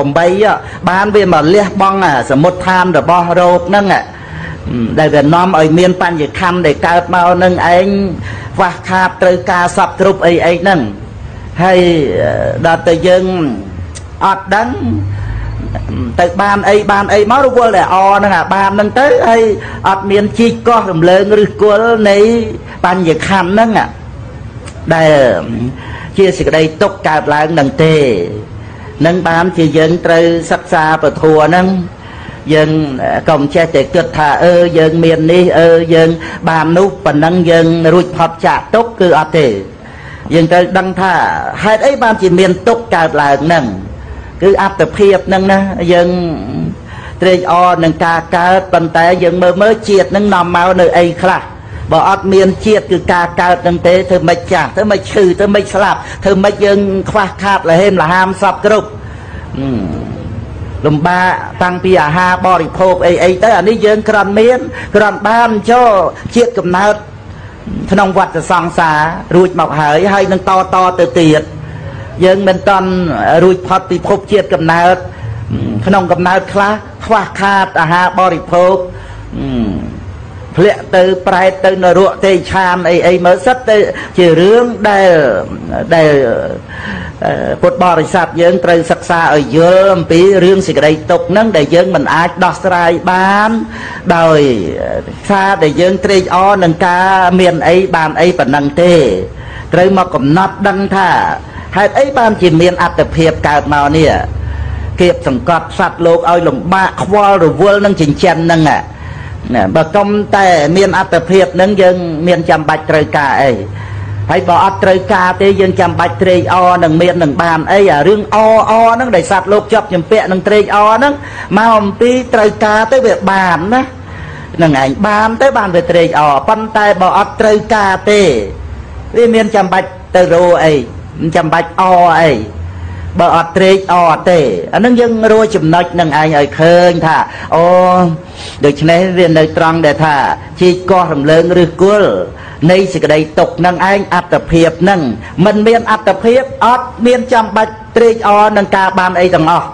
8បានវាមកលះបង់សមុទ្រឋានរបស់រោគហ្នឹងដែលវានាំឲ្យមានបញ្ញខណ្ឌដែលកើតមកនឹងឯងខ្វះខាតត្រូវការសពគ្រប់អីហ្នឹងហើយដល់ទៅយើងអត់ដឹងទៅបានអីមករវល់តែហ្នឹងអាបានហ្នឹងទៅហើយអត់មានជីកកោះរំលើងឬគល់នៃបញ្ញខណ្ឌហ្នឹងដែលជាសេចក្តីទុក្ខកើតឡើងនឹងទេនឹងបានជាយើងត្រូវសិក្សាពធហ្នឹងយើងកុំចេះតែគិតថាយើងមាននេះយើងបាននោះប៉ុណ្ណឹងយើងរួចផុតចាកទុក្ខគឺអត់ទេយើងត្រូវដឹងថាហេតុអីបានជាមានទុក្ខកើតឡើងហ្នឹងគឺអត្តភាពហ្នឹងណាយើងត្រេកអរនឹងការកើតប៉ុន្តែយើងមើលជាតិហ្នឹងនាំមកនៅអីខ្លះបើអត់មានជាតិគឺការកើតហ្នឹងទេធ្វើម៉េចចាស់ធ្វើម៉េចឈឺធ្វើម៉េចស្លាប់ធ្វើម៉េចយើងខ្វះខាតលហេមលហាមសពគ្រប់លំបាកតាំងពីអាហារបរិភោគអីទៅអានេះយើងគ្រាន់បានចូលជាតិកំណើតក្នុងវដ្តសង្សាររួចមកហើយនឹងតទៅទៀតយើងមិនតន់រួចផុតពីភពជាតិកំណើតក្នុងកំណើតខ្លះខ្វះខាតអាហារបរិភោគធ្លាក់ទៅប្រែតទៅនរកទេឆានអីមើលសិតទៅជារឿងដែលពុទ្ធបរិស័ទយើងត្រូវសិក្សាឲ្យយល់អំពីរឿងសេចក្តីទុក្ខហ្នឹងដែលយើងមិនអាចដោះស្រាយបានដោយសារដែលយើងត្រេកអរនឹងការមានអីបានអីប៉ុណ្ណឹងទេត្រូវមកកំណត់ដឹងថាហេតុអីបានជាមានអត្តភាពកើតមកនេះគៀបសង្កត់សត្វលោកឲ្យលំបាកខ្វល់រវល់នឹងចិញ្ចឹមហ្នឹងបើកុំតែមានអត្តភាពហ្នឹងយើងមានចាំបាច់ត្រូវការអីហើយបើអត់ត្រូវការទេយើងចាំបាច់ត្រេកអរនឹងមាននឹងបានអីអារឿងហ្នឹងដែលសត្វលោកជាប់ជំពាក់នឹងត្រេកអរហ្នឹងមកអំពីត្រូវការទៅវាបានណានឹងឯងបានទៅបានវាត្រេកអរប៉ុន្តែបើអត់ត្រូវការទេវាមានចាំបាច់ទៅរោអីមិនចាំបាច់អីបើអត់ត្រេកអរទេអានឹងយើងរកចំណុចនឹងឯងឲ្យឃើញថាដូច្នេះវានៅត្រង់ដែលថាជីកកោះរំលើងឬគល់នៃសេចក្តីទុក្ខនឹងឯងអត្តភាពនឹងមិនមានអត្តភាពអត់មានចាំបាច់ត្រេកអរនឹងការបានអីទាំងអស់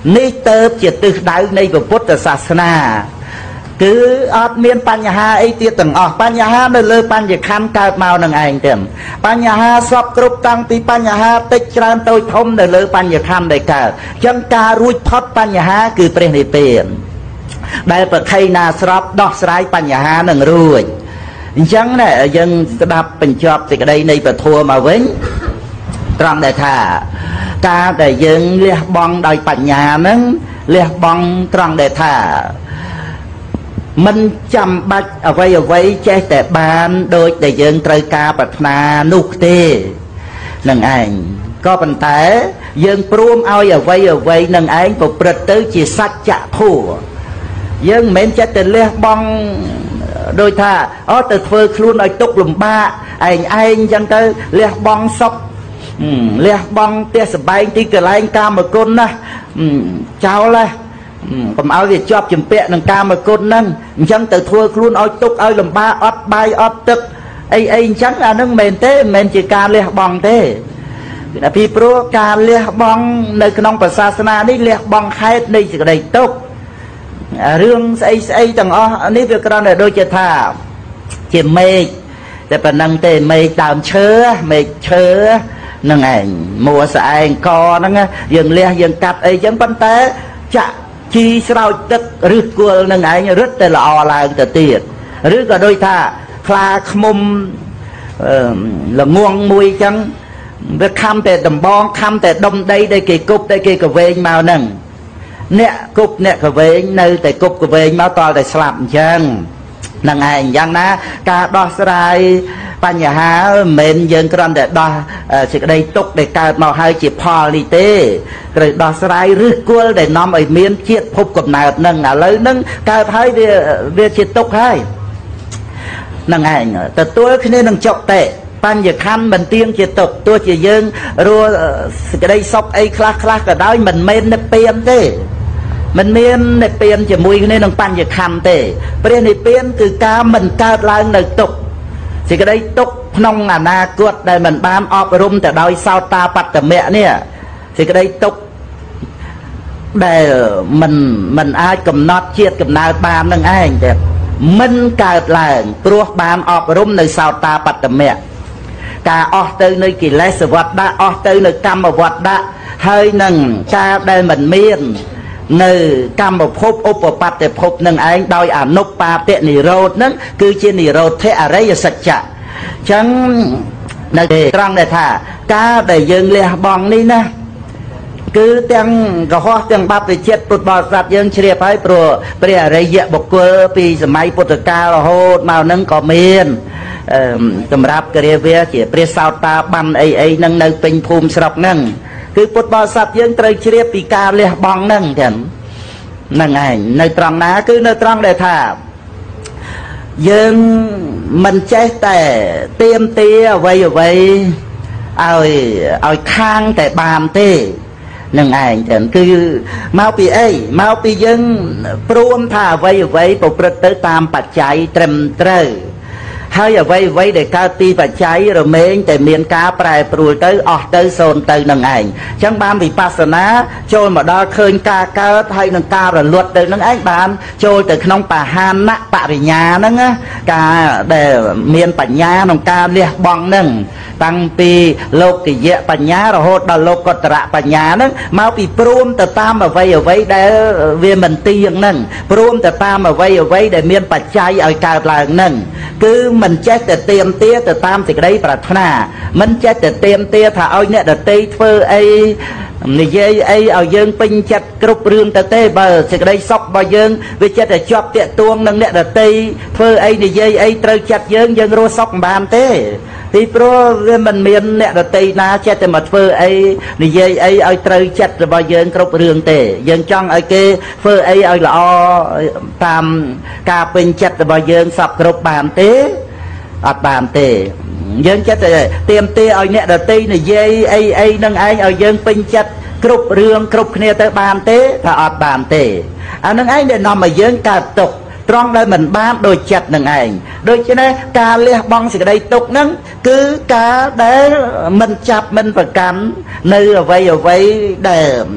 នេះទៅជាទិសដៅនៃពុទ្ធសាសនាគឺអត់មានបញ្ហាអីទៀតទាំងអស់បញ្ហានៅលើបញ្ញខណ្ឌកើតមកនឹងឯងទេបញ្ហាសពគ្រប់តាំងពីបញ្ហាតិចច្រើនតូចធំនៅលើបញ្ញខណ្ឌដែលកើតអញ្ចឹងការរួចផុតបញ្ហាគឺព្រះនិព្វានដែលប្រខ័យណាស្របដោះស្រាយបញ្ហានឹងរួចអញ្ចឹងណាយើងស្ដាប់បញ្ចប់សេចក្តីនៃពធមកវិញត្រង់ដែលថាការដែលយើងលះបង់ដោយបញ្ញាហ្នឹងលះបង់ត្រង់ដែលថាមិនចាំបាច់អ្វីចេះតែបានដូចដែលយើងត្រូវការប្រាថ្នានោះទេនឹងឯងក៏ប៉ុន្តែយើងព្រមឲ្យអ្វីនឹងឯងប្រព្រឹត្តទៅជាសច្ចធម៌យើងមិនមែនចិត្តទៅលះបង់ដោយថាទៅធ្វើខ្លួនឲ្យទុកលំបាកឯងអញ្ចឹងទៅលះបង់សុខលះបង់ផ្ទះសម្បែងទីកន្លែងកាមគុណណាចោលកុំឲ្យវាជាប់ជំពាក់នឹងកាមគុណហ្នឹងអញ្ចឹងទៅធ្វើខ្លួនឲ្យទុកឲ្យលំបាកអត់បាយអត់ទឹកអីអញ្ចឹងអានឹងមិនមែនទេមិនមែនជាការលះបង់ទេពីព្រោះការលះបង់នៅក្នុងព្រះសាសនានេះលះបង់ហេតុនៃសេចក្តីទុក្ខរឿងស្អីទាំងអស់នេះវាគ្រាន់តែដូចជាថាជាមេឃតែប៉ុណ្ណឹងទេមេឃដើមឈើមេឃឈើហ្នឹងឯងមួស្អែងកហ្នឹងយើងលះយើងកាត់អីចឹងប៉ុន្តែចាក់ជីស្រោចទឹកឬគល់នឹងឯងរឹតតែល្អឡើងទៅទៀតឬក៏ដូចថាខ្លាឃ្មុំល្ងងមួយចឹងវាខំតែដំបងខំតែដុំដីដែលគេគប់ដែលគេកវែងមកហ្នឹងអ្នកគប់អ្នកកវែងនៅតែគប់កវែងមកតតែស្លាប់អញ្ចឹងហ្នឹងឯងយ៉ាងណាការដោះស្រាយបញ្ហាមិនមែនយើងគ្រាន់តែដោះសេចក្តីទុក្ខដែលកើតមកហើយជាផលនេះទេត្រូវដោះស្រាយឫសគល់ដែលនាំឲ្យមានជាតិភពកំណើតហ្នឹងឥឡូវហ្នឹងកើតហើយវាជាទុក្ខហើយហ្នឹងឯងទទួលគ្នានឹងចុកតេបញ្ញខណ្ឌមិនទៀងជាទុក្ខទោះជាយើងរស់សេចក្តីសុខអីខ្លះក៏ដោយមិនមែននិព្វានទេមិនមាននិព្វានជាមួយគ្នានឹងបញ្ញខណ្ឌទេព្រះនិព្វានគឺការមិនកើតឡើងនៅទុក្ខសេចក្តីទុក្ខក្នុងអនាគតដែលមិនបានអប់រំទៅដោយសោតាបត្តមៈនេះសេចក្តីទុក្ខដែលមិនអាចកំណត់ជាតិកំណើតបាននឹងឯងទេមិនកើតឡើងព្រោះបានអប់រំនៅសោតាបត្តមៈការអស់ទៅនៅកិលេសវត្តៈអស់ទៅនៅកម្មវត្តៈហើយនឹងការដែលមិនមាននៅកម្មភពឧបបត្តិភពនឹងឯងដោយអនុបាតិនិរោធនឹងគឺជានិរោធអរិយសច្ចៈអញ្ចឹងនៅត្រង់ដែលថាការដែលយើងលះបង់នេះណាគឺទាំងកុហកទាំងបព្វជិតពុទ្ធបរិស័ទយើងជ្រាបហើយព្រោះព្រះអរិយបុគ្គលពីសម័យពុទ្ធកាលរហូតមកនឹងក៏មានសម្រាប់គរាវាជាព្រះសោតាបានអីហ្នឹងនៅពេញភូមិស្រុកហ្នឹងគឺពុទ្ធបរិស័ទយើងត្រូវជ្រាបពីការលះបង់ហ្នឹងចឹងហ្នឹងឯងនៅត្រង់ណាគឺនៅត្រង់ដែលថាយើងមិនចេះតែទៀមទាអ្វីឲ្យខាងតែបានទេនឹងឯងចឹងគឺមកពីអីមកពីយើងព្រមថាអ្វីប្រព្រឹត្តទៅតាមបច្ច័យត្រឹមត្រូវហើយអ្វីដែលកើតពីបច្ច័យរមែងតែមានការប្រែប្រួលទៅអស់ទៅសូន្យទៅនឹងឯងអញ្ចឹងបានវិបស្សនាចូលមកដល់ឃើញការកើតហើយនឹងការរលត់ទៅនឹងឯងបានចូលទៅក្នុងបហានៈបរិញ្ញាហ្នឹងការដែលមានបញ្ញាក្នុងការលះបង់ហ្នឹងតាំងពីលោកកិយៈបញ្ញារហូតដល់លោកកតរៈបញ្ញាហ្នឹងមកពីព្រមទៅតាមអ្វីដែលវាមិនទៀងហ្នឹងព្រមទៅតាមអ្វីដែលមានបច្ច័យឲ្យកើតឡើងហ្នឹងគឺមិនចេះតែទៀមទាទៅតាមសេចក្តីប្រាថ្នាមិនចេះតែទៀមទាថាឲ្យអ្នកដទៃធ្វើអីនិយាយអីឲ្យយើងពេញចិត្តគ្រប់រឿងទៅទេបើសេចក្តីសុខរបស់យើងវាចិត្តតែជាប់តាក់ទួងនឹងអ្នកដទៃធ្វើអីនិយាយអីត្រូវចិត្តយើងរស់សុខមិនបានទេពីព្រោះវាមិនមានអ្នកដទៃណាចិត្តតែមកធ្វើអីនិយាយអីឲ្យត្រូវចិត្តរបស់យើងគ្រប់រឿងទេយើងចង់ឲ្យគេធ្វើអីឲ្យល្អតាមការពេញចិត្តរបស់យើងសពគ្រប់បានទេអត់បានទេយើងចិត្តតែទៀមទាឲ្យអ្នកដទៃនិយាយអីនឹងឯងឲ្យយើងពេញចិត្តគ្រប់រឿងគ្រប់គ្នាទៅបានទេថាអត់បានទេអានឹងឯងដែលនាំឲ្យយើងកើតទុក្ខត្រង់ដែលមិនបានដូចចិត្តនឹងឯងដូច្នេះការលះបង់សេចក្តីទុក្ខហ្នឹងគឺការដែលមិនចាប់មិនប្រកាន់នៅអ្វីដែល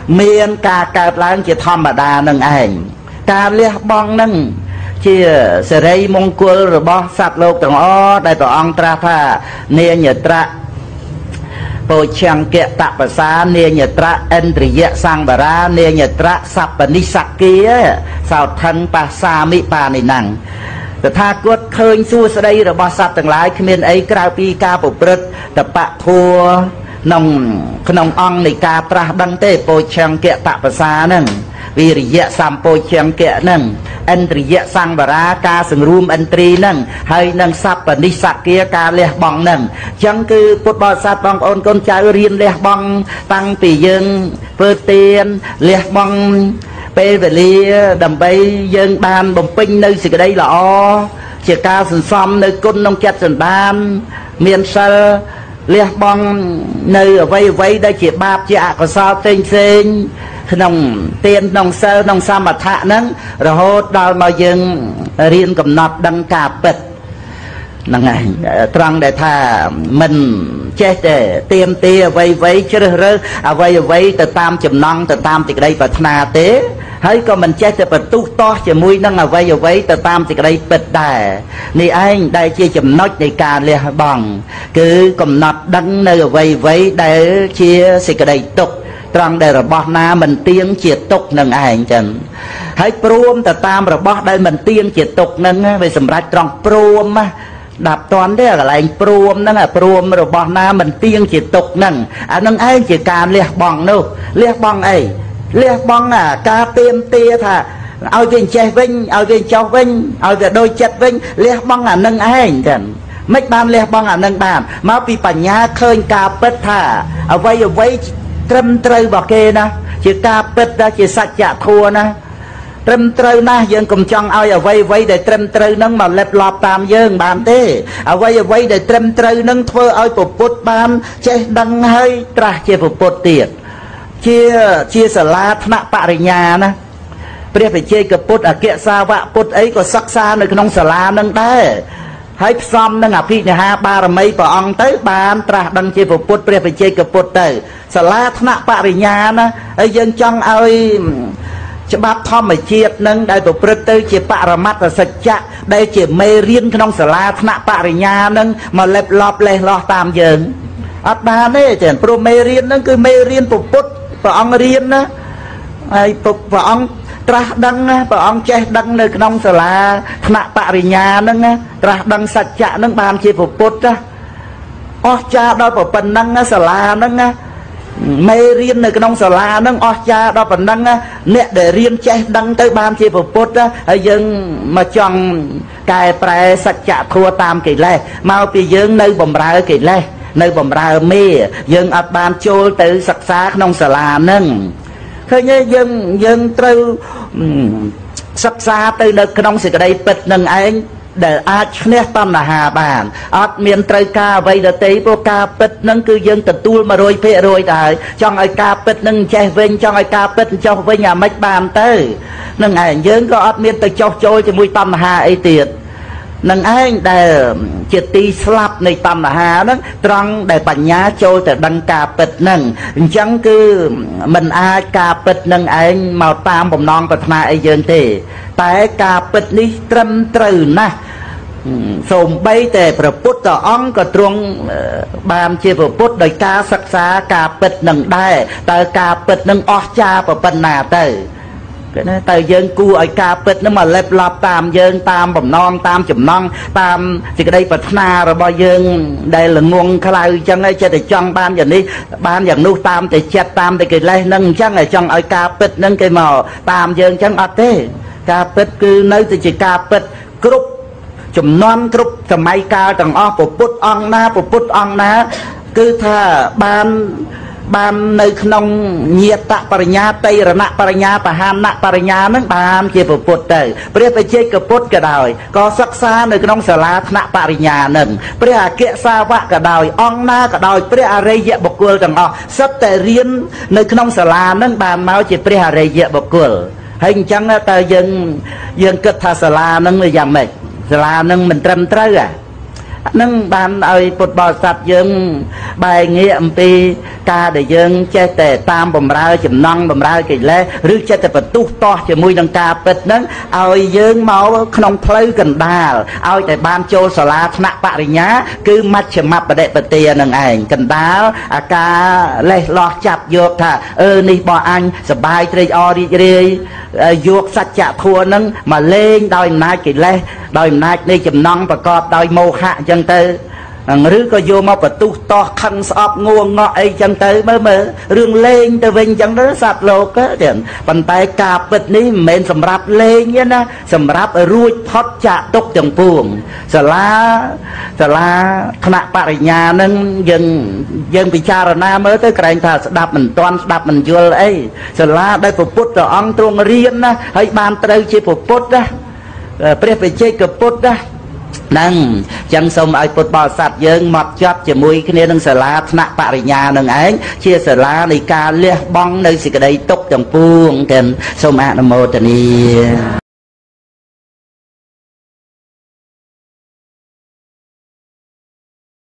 មានការកើតឡើងជាធម្មតានឹងឯងការលះបង់នឹងជាសិរីមង្គលរបស់សត្វលោកទាំងអស់ដែលព្រះអង្គត្រាស់ថានាញត្រៈពោឆង្គៈតបសានាញត្រៈឥន្ទ្រិយសង្វរានាញត្រៈសព្វនិសក្គាសោថិនបាសាមិបានិណੰតថាគតឃើញសួស្តីរបស់សត្វទាំងឡាយគ្មានអីក្រៅពីការប្រព្រឹត្តតបៈធัวក្នុងអង្គនៃការត្រាស់ដឹងទេពោឆង្គៈតបសានឹងវិរិយៈសម្ពោឆង្គៈនឹងឥន្ទ្រិយៈសង្វរាការសង្រួមឥន្ទ្រីនឹងហើយនឹងសព្វនិសក្គាការលះបង់នឹងអញ្ចឹងគឺពុទ្ធបរិស័ទបងប្អូនកូនចៅរៀនលះបង់តាំងពីយើងធ្វើទានលះបង់ពេលវេលាដើម្បីយើងបានបំពេញនៅសេចក្តីល្អជាការសន្សំនៅគុណក្នុងចិត្តសន្តានមានសិលលះបង់នៅអ្វីដែលជាបាបជាអកុសលផ្សេងក្នុងទានក្នុងសិលក្នុងសមថៈហ្នឹងរហូតដល់មកយើងរៀនកំណត់ដឹងការពិតហ្នឹងហើយត្រង់ដែលថាមិនចេះតែទៀមទាអ្វីជ្រើសរើសអ្វីទៅតាមចំណង់ទៅតាមសេចក្តីប្រាថ្នាទេហើយក៏មិនចេះតែបន្ទុះតោះជាមួយនឹងអ្វីទៅតាមសេចក្តីពិតដែរនេះឯងដែលជាចំណុចនៃការលះបង់គឺកំណត់ដឹងនៅអ្វីដែលជាសេចក្តីទុក្ខត្រង់ដែលរបស់ណាមិនទៀងជាទុក្ខនឹងឯងចឹងហើយព្រមទៅតាមរបស់ដែលមិនទៀងជាទុក្ខនឹងវាសម្រាប់ត្រង់ព្រមណាដាប់តន់ទេកន្លែងព្រមហ្នឹងព្រមរបស់ណាមិនទៀងជាទុក្ខហ្នឹងអានឹងឯងជាការលះបង់នោះលះបង់អីលះបង់ការទៀមទាថាឲ្យវាចេះវិញឲ្យវាចុះវិញឲ្យវាដូចចិត្តវិញលះបង់អានឹងឯងចឹងមិនបានលះបង់អានឹងបានមកពីបញ្ញាឃើញការពិតថាអ្វីត្រឹមត្រូវរបស់គេណាជាការពិតដែលជាសច្ចធម៌ណាត្រឹមត្រូវណាស់យើងកុំចង់ឲ្យអ្វីដែលត្រឹមត្រូវនឹងមកលិបលប់តាមយើងបានទេអ្វីដែលត្រឹមត្រូវនឹងធ្វើឲ្យពុទ្ធបានចេះដឹងហើយត្រាស់ជាពុទ្ធទៀតជាសាលាថ្នាក់បរិញ្ញាណាព្រះវិជ័យកពុទ្ធអគ្គសាវកពុទ្ធអីក៏សិក្សានៅក្នុងសាលានឹងដែរហើយផ្សំនឹងអភិនិហាបារមីព្រះអង្គទៅបានត្រាស់ដឹងជាពុទ្ធព្រះវិជ័យកពុទ្ធទៅសាលាថ្នាក់បរិញ្ញាណាហើយយើងចង់ឲ្យច្បាប់ធម្មជាតិនឹងដែលប្រព្រឹត្តទៅជាបរមត្តសច្ចៈដែលជាមេរៀនក្នុងសាលាថ្នាក់បរិញ្ញានឹងមកលេបលប់លេះលោះតាមយើងអត់បានទេចឹងព្រោះមេរៀននឹងគឺមេរៀនពុទ្ធព្រះអង្គរៀនណាហើយព្រះអង្គត្រាស់ដឹងណាព្រះអង្គចេះដឹងនៅក្នុងសាលាថ្នាក់បរិញ្ញាហ្នឹងណាត្រាស់ដឹងសច្ចៈហ្នឹងបានជាពុទ្ធណាអស្ចារ្យដល់ប៉ុណ្ណឹងសាលាហ្នឹងណាមេរៀននៅក្នុងសាលាហ្នឹងអស្ចារ្យដល់ប៉ុណ្ណឹងអ្នកដែលរៀនចេះដឹងទៅបានជាពុទ្ធហើយយើងមកចង់កែប្រែសច្ចធម៌តាមកិលេសមកពីយើងនៅបំរើកិលេសនៅបំរើមេយើងអត់បានចូលទៅសិក្សាក្នុងសាលាហ្នឹងឃើញទេយើងត្រូវសិក្សាទៅនៅក្នុងសេចក្តីពិតនឹងឯងដែលអាចឈ្នះតណ្ហាបានអត់មានត្រូវការអ្វីដទៃព្រោះការពិតនឹងគឺយើងទទួល 100% ដែរចង់ឲ្យការពិតនឹងចេះវិញចង់ឲ្យការពិតចុះវិញអាម៉េចបានទៅនឹងឯងយើងក៏អត់មានទៅចុះចូលជាមួយតណ្ហាអីទៀតនឹងឯងដែលជាទីស្លាប់នៃតណ្ហាហ្នឹងត្រង់ដែលបញ្ញាចូលទៅដឹងការពិតហ្នឹងអញ្ចឹងគឺមិនអាចការពិតនឹងឯងមកតាមបំណងប្រាថ្នាអីយើងទេតែការពិតនេះត្រឹមត្រូវណាស់សូម្បីតែព្រះពុទ្ធអង្គក៏ទ្រង់បានជាព្រះពុទ្ធដោយការសិក្សាការពិតនឹងដែរតើការពិតនឹងអស្ចារ្យប៉ុណ្ណាទៅគេណាតែយើងគួរឲ្យការពិតនឹងមកលេបឡប់តាមយើងតាមបំណងតាមចំណងតាមសេចក្តីប្រាថ្នារបស់យើងដែលល្ងងខ្លៅអញ្ចឹងឯងចិត្តតែចង់បានយ៉ាងនេះបានយ៉ាងនោះតាមតែចិត្តតាមតែកិលេសនឹងអញ្ចឹងឯងចង់ឲ្យការពិតនឹងគេមកតាមយើងអញ្ចឹងអត់ទេការពិតគឺនៅតែជាការពិតគ្រប់ចំនួនគ្រប់សម័យកាលទាំងអស់ពុទ្ធអង្គណាគឺថាបាននៅក្នុងញាតបរិញ្ញាតៃរណបរិញ្ញាបហានបរិញ្ញានឹងបានជាពុទ្ធទៅព្រះបច្ចេកពុទ្ធក៏ដោយក៏សិក្សានៅក្នុងសាលាថ្នាក់បរិញ្ញានឹងព្រះអគ្គសាវកក៏ដោយអង្គណាក៏ដោយព្រះអរិយបុគ្គលទាំងអស់សិតតែរៀននៅក្នុងសាលានឹងបានមកជាព្រះអរិយបុគ្គលហើយអញ្ចឹងតើយើងគិតថាសាលានឹងយ៉ាងម៉េចសាលានឹងមិនត្រឹមត្រូវនឹងបានឲ្យពុទ្ធបរិស័ទយើងបែរងាកអំពីការដែលយើងចេះតែតាមបំរើចំណង់បំរើកិលេសឬចេះតែបន្ទុះតោះជាមួយនឹងការពិតហ្នឹងឲ្យយើងមកក្នុងផ្លូវកណ្ដាលឲ្យតែបានចូលសាលាថ្នាក់បរិញ្ញាគឺមជ្ឈិមបដិបទានឹងឯងកណ្ដាលអាការលេះលោះចាប់យកថានេះបងអញសប្បាយត្រេកអររីករាយយកសច្ចធម៌ហ្នឹងមកលេងដោយអំណាចកិលេសដោយអំណាចនៃចំណង់ប្រកបដោយមោហៈអញ្ចឹងទៅឬក៏យកមកបន្ទុះតោះខឹងស្អប់ងួងងក់អីចឹងទៅមើលរឿងលេងទៅវិញចឹងទៅសត្វលោកទៀតប៉ុន្តែការពិតនេះមិនមែនសម្រាប់លេងទេណាសម្រាប់រួចផុតចាកទុកទាំងពួងសាលាថ្នាក់បរិញ្ញានឹងយើងពិចារណាមើលទៅក្រែងថាស្ដាប់មិនទាន់ស្ដាប់មិនយល់អីសាលាដែលព្រះពុទ្ធអង្គទ្រង់រៀនណាហើយបានត្រូវជាព្រះពុទ្ធណាព្រះបច្ចេកពុទ្ធណាហ្នឹងចឹងសូមឲ្យពុទ្ធបរិស័ទយើងមកចត់ជាមួយគ្នានឹងសាលាថ្នាក់បរិញ្ញានឹងឯងជាសាលានៃការលះបង់នៅសេចក្តីទុក្ខទាំងពួងទាំងសូមអនុមោទនា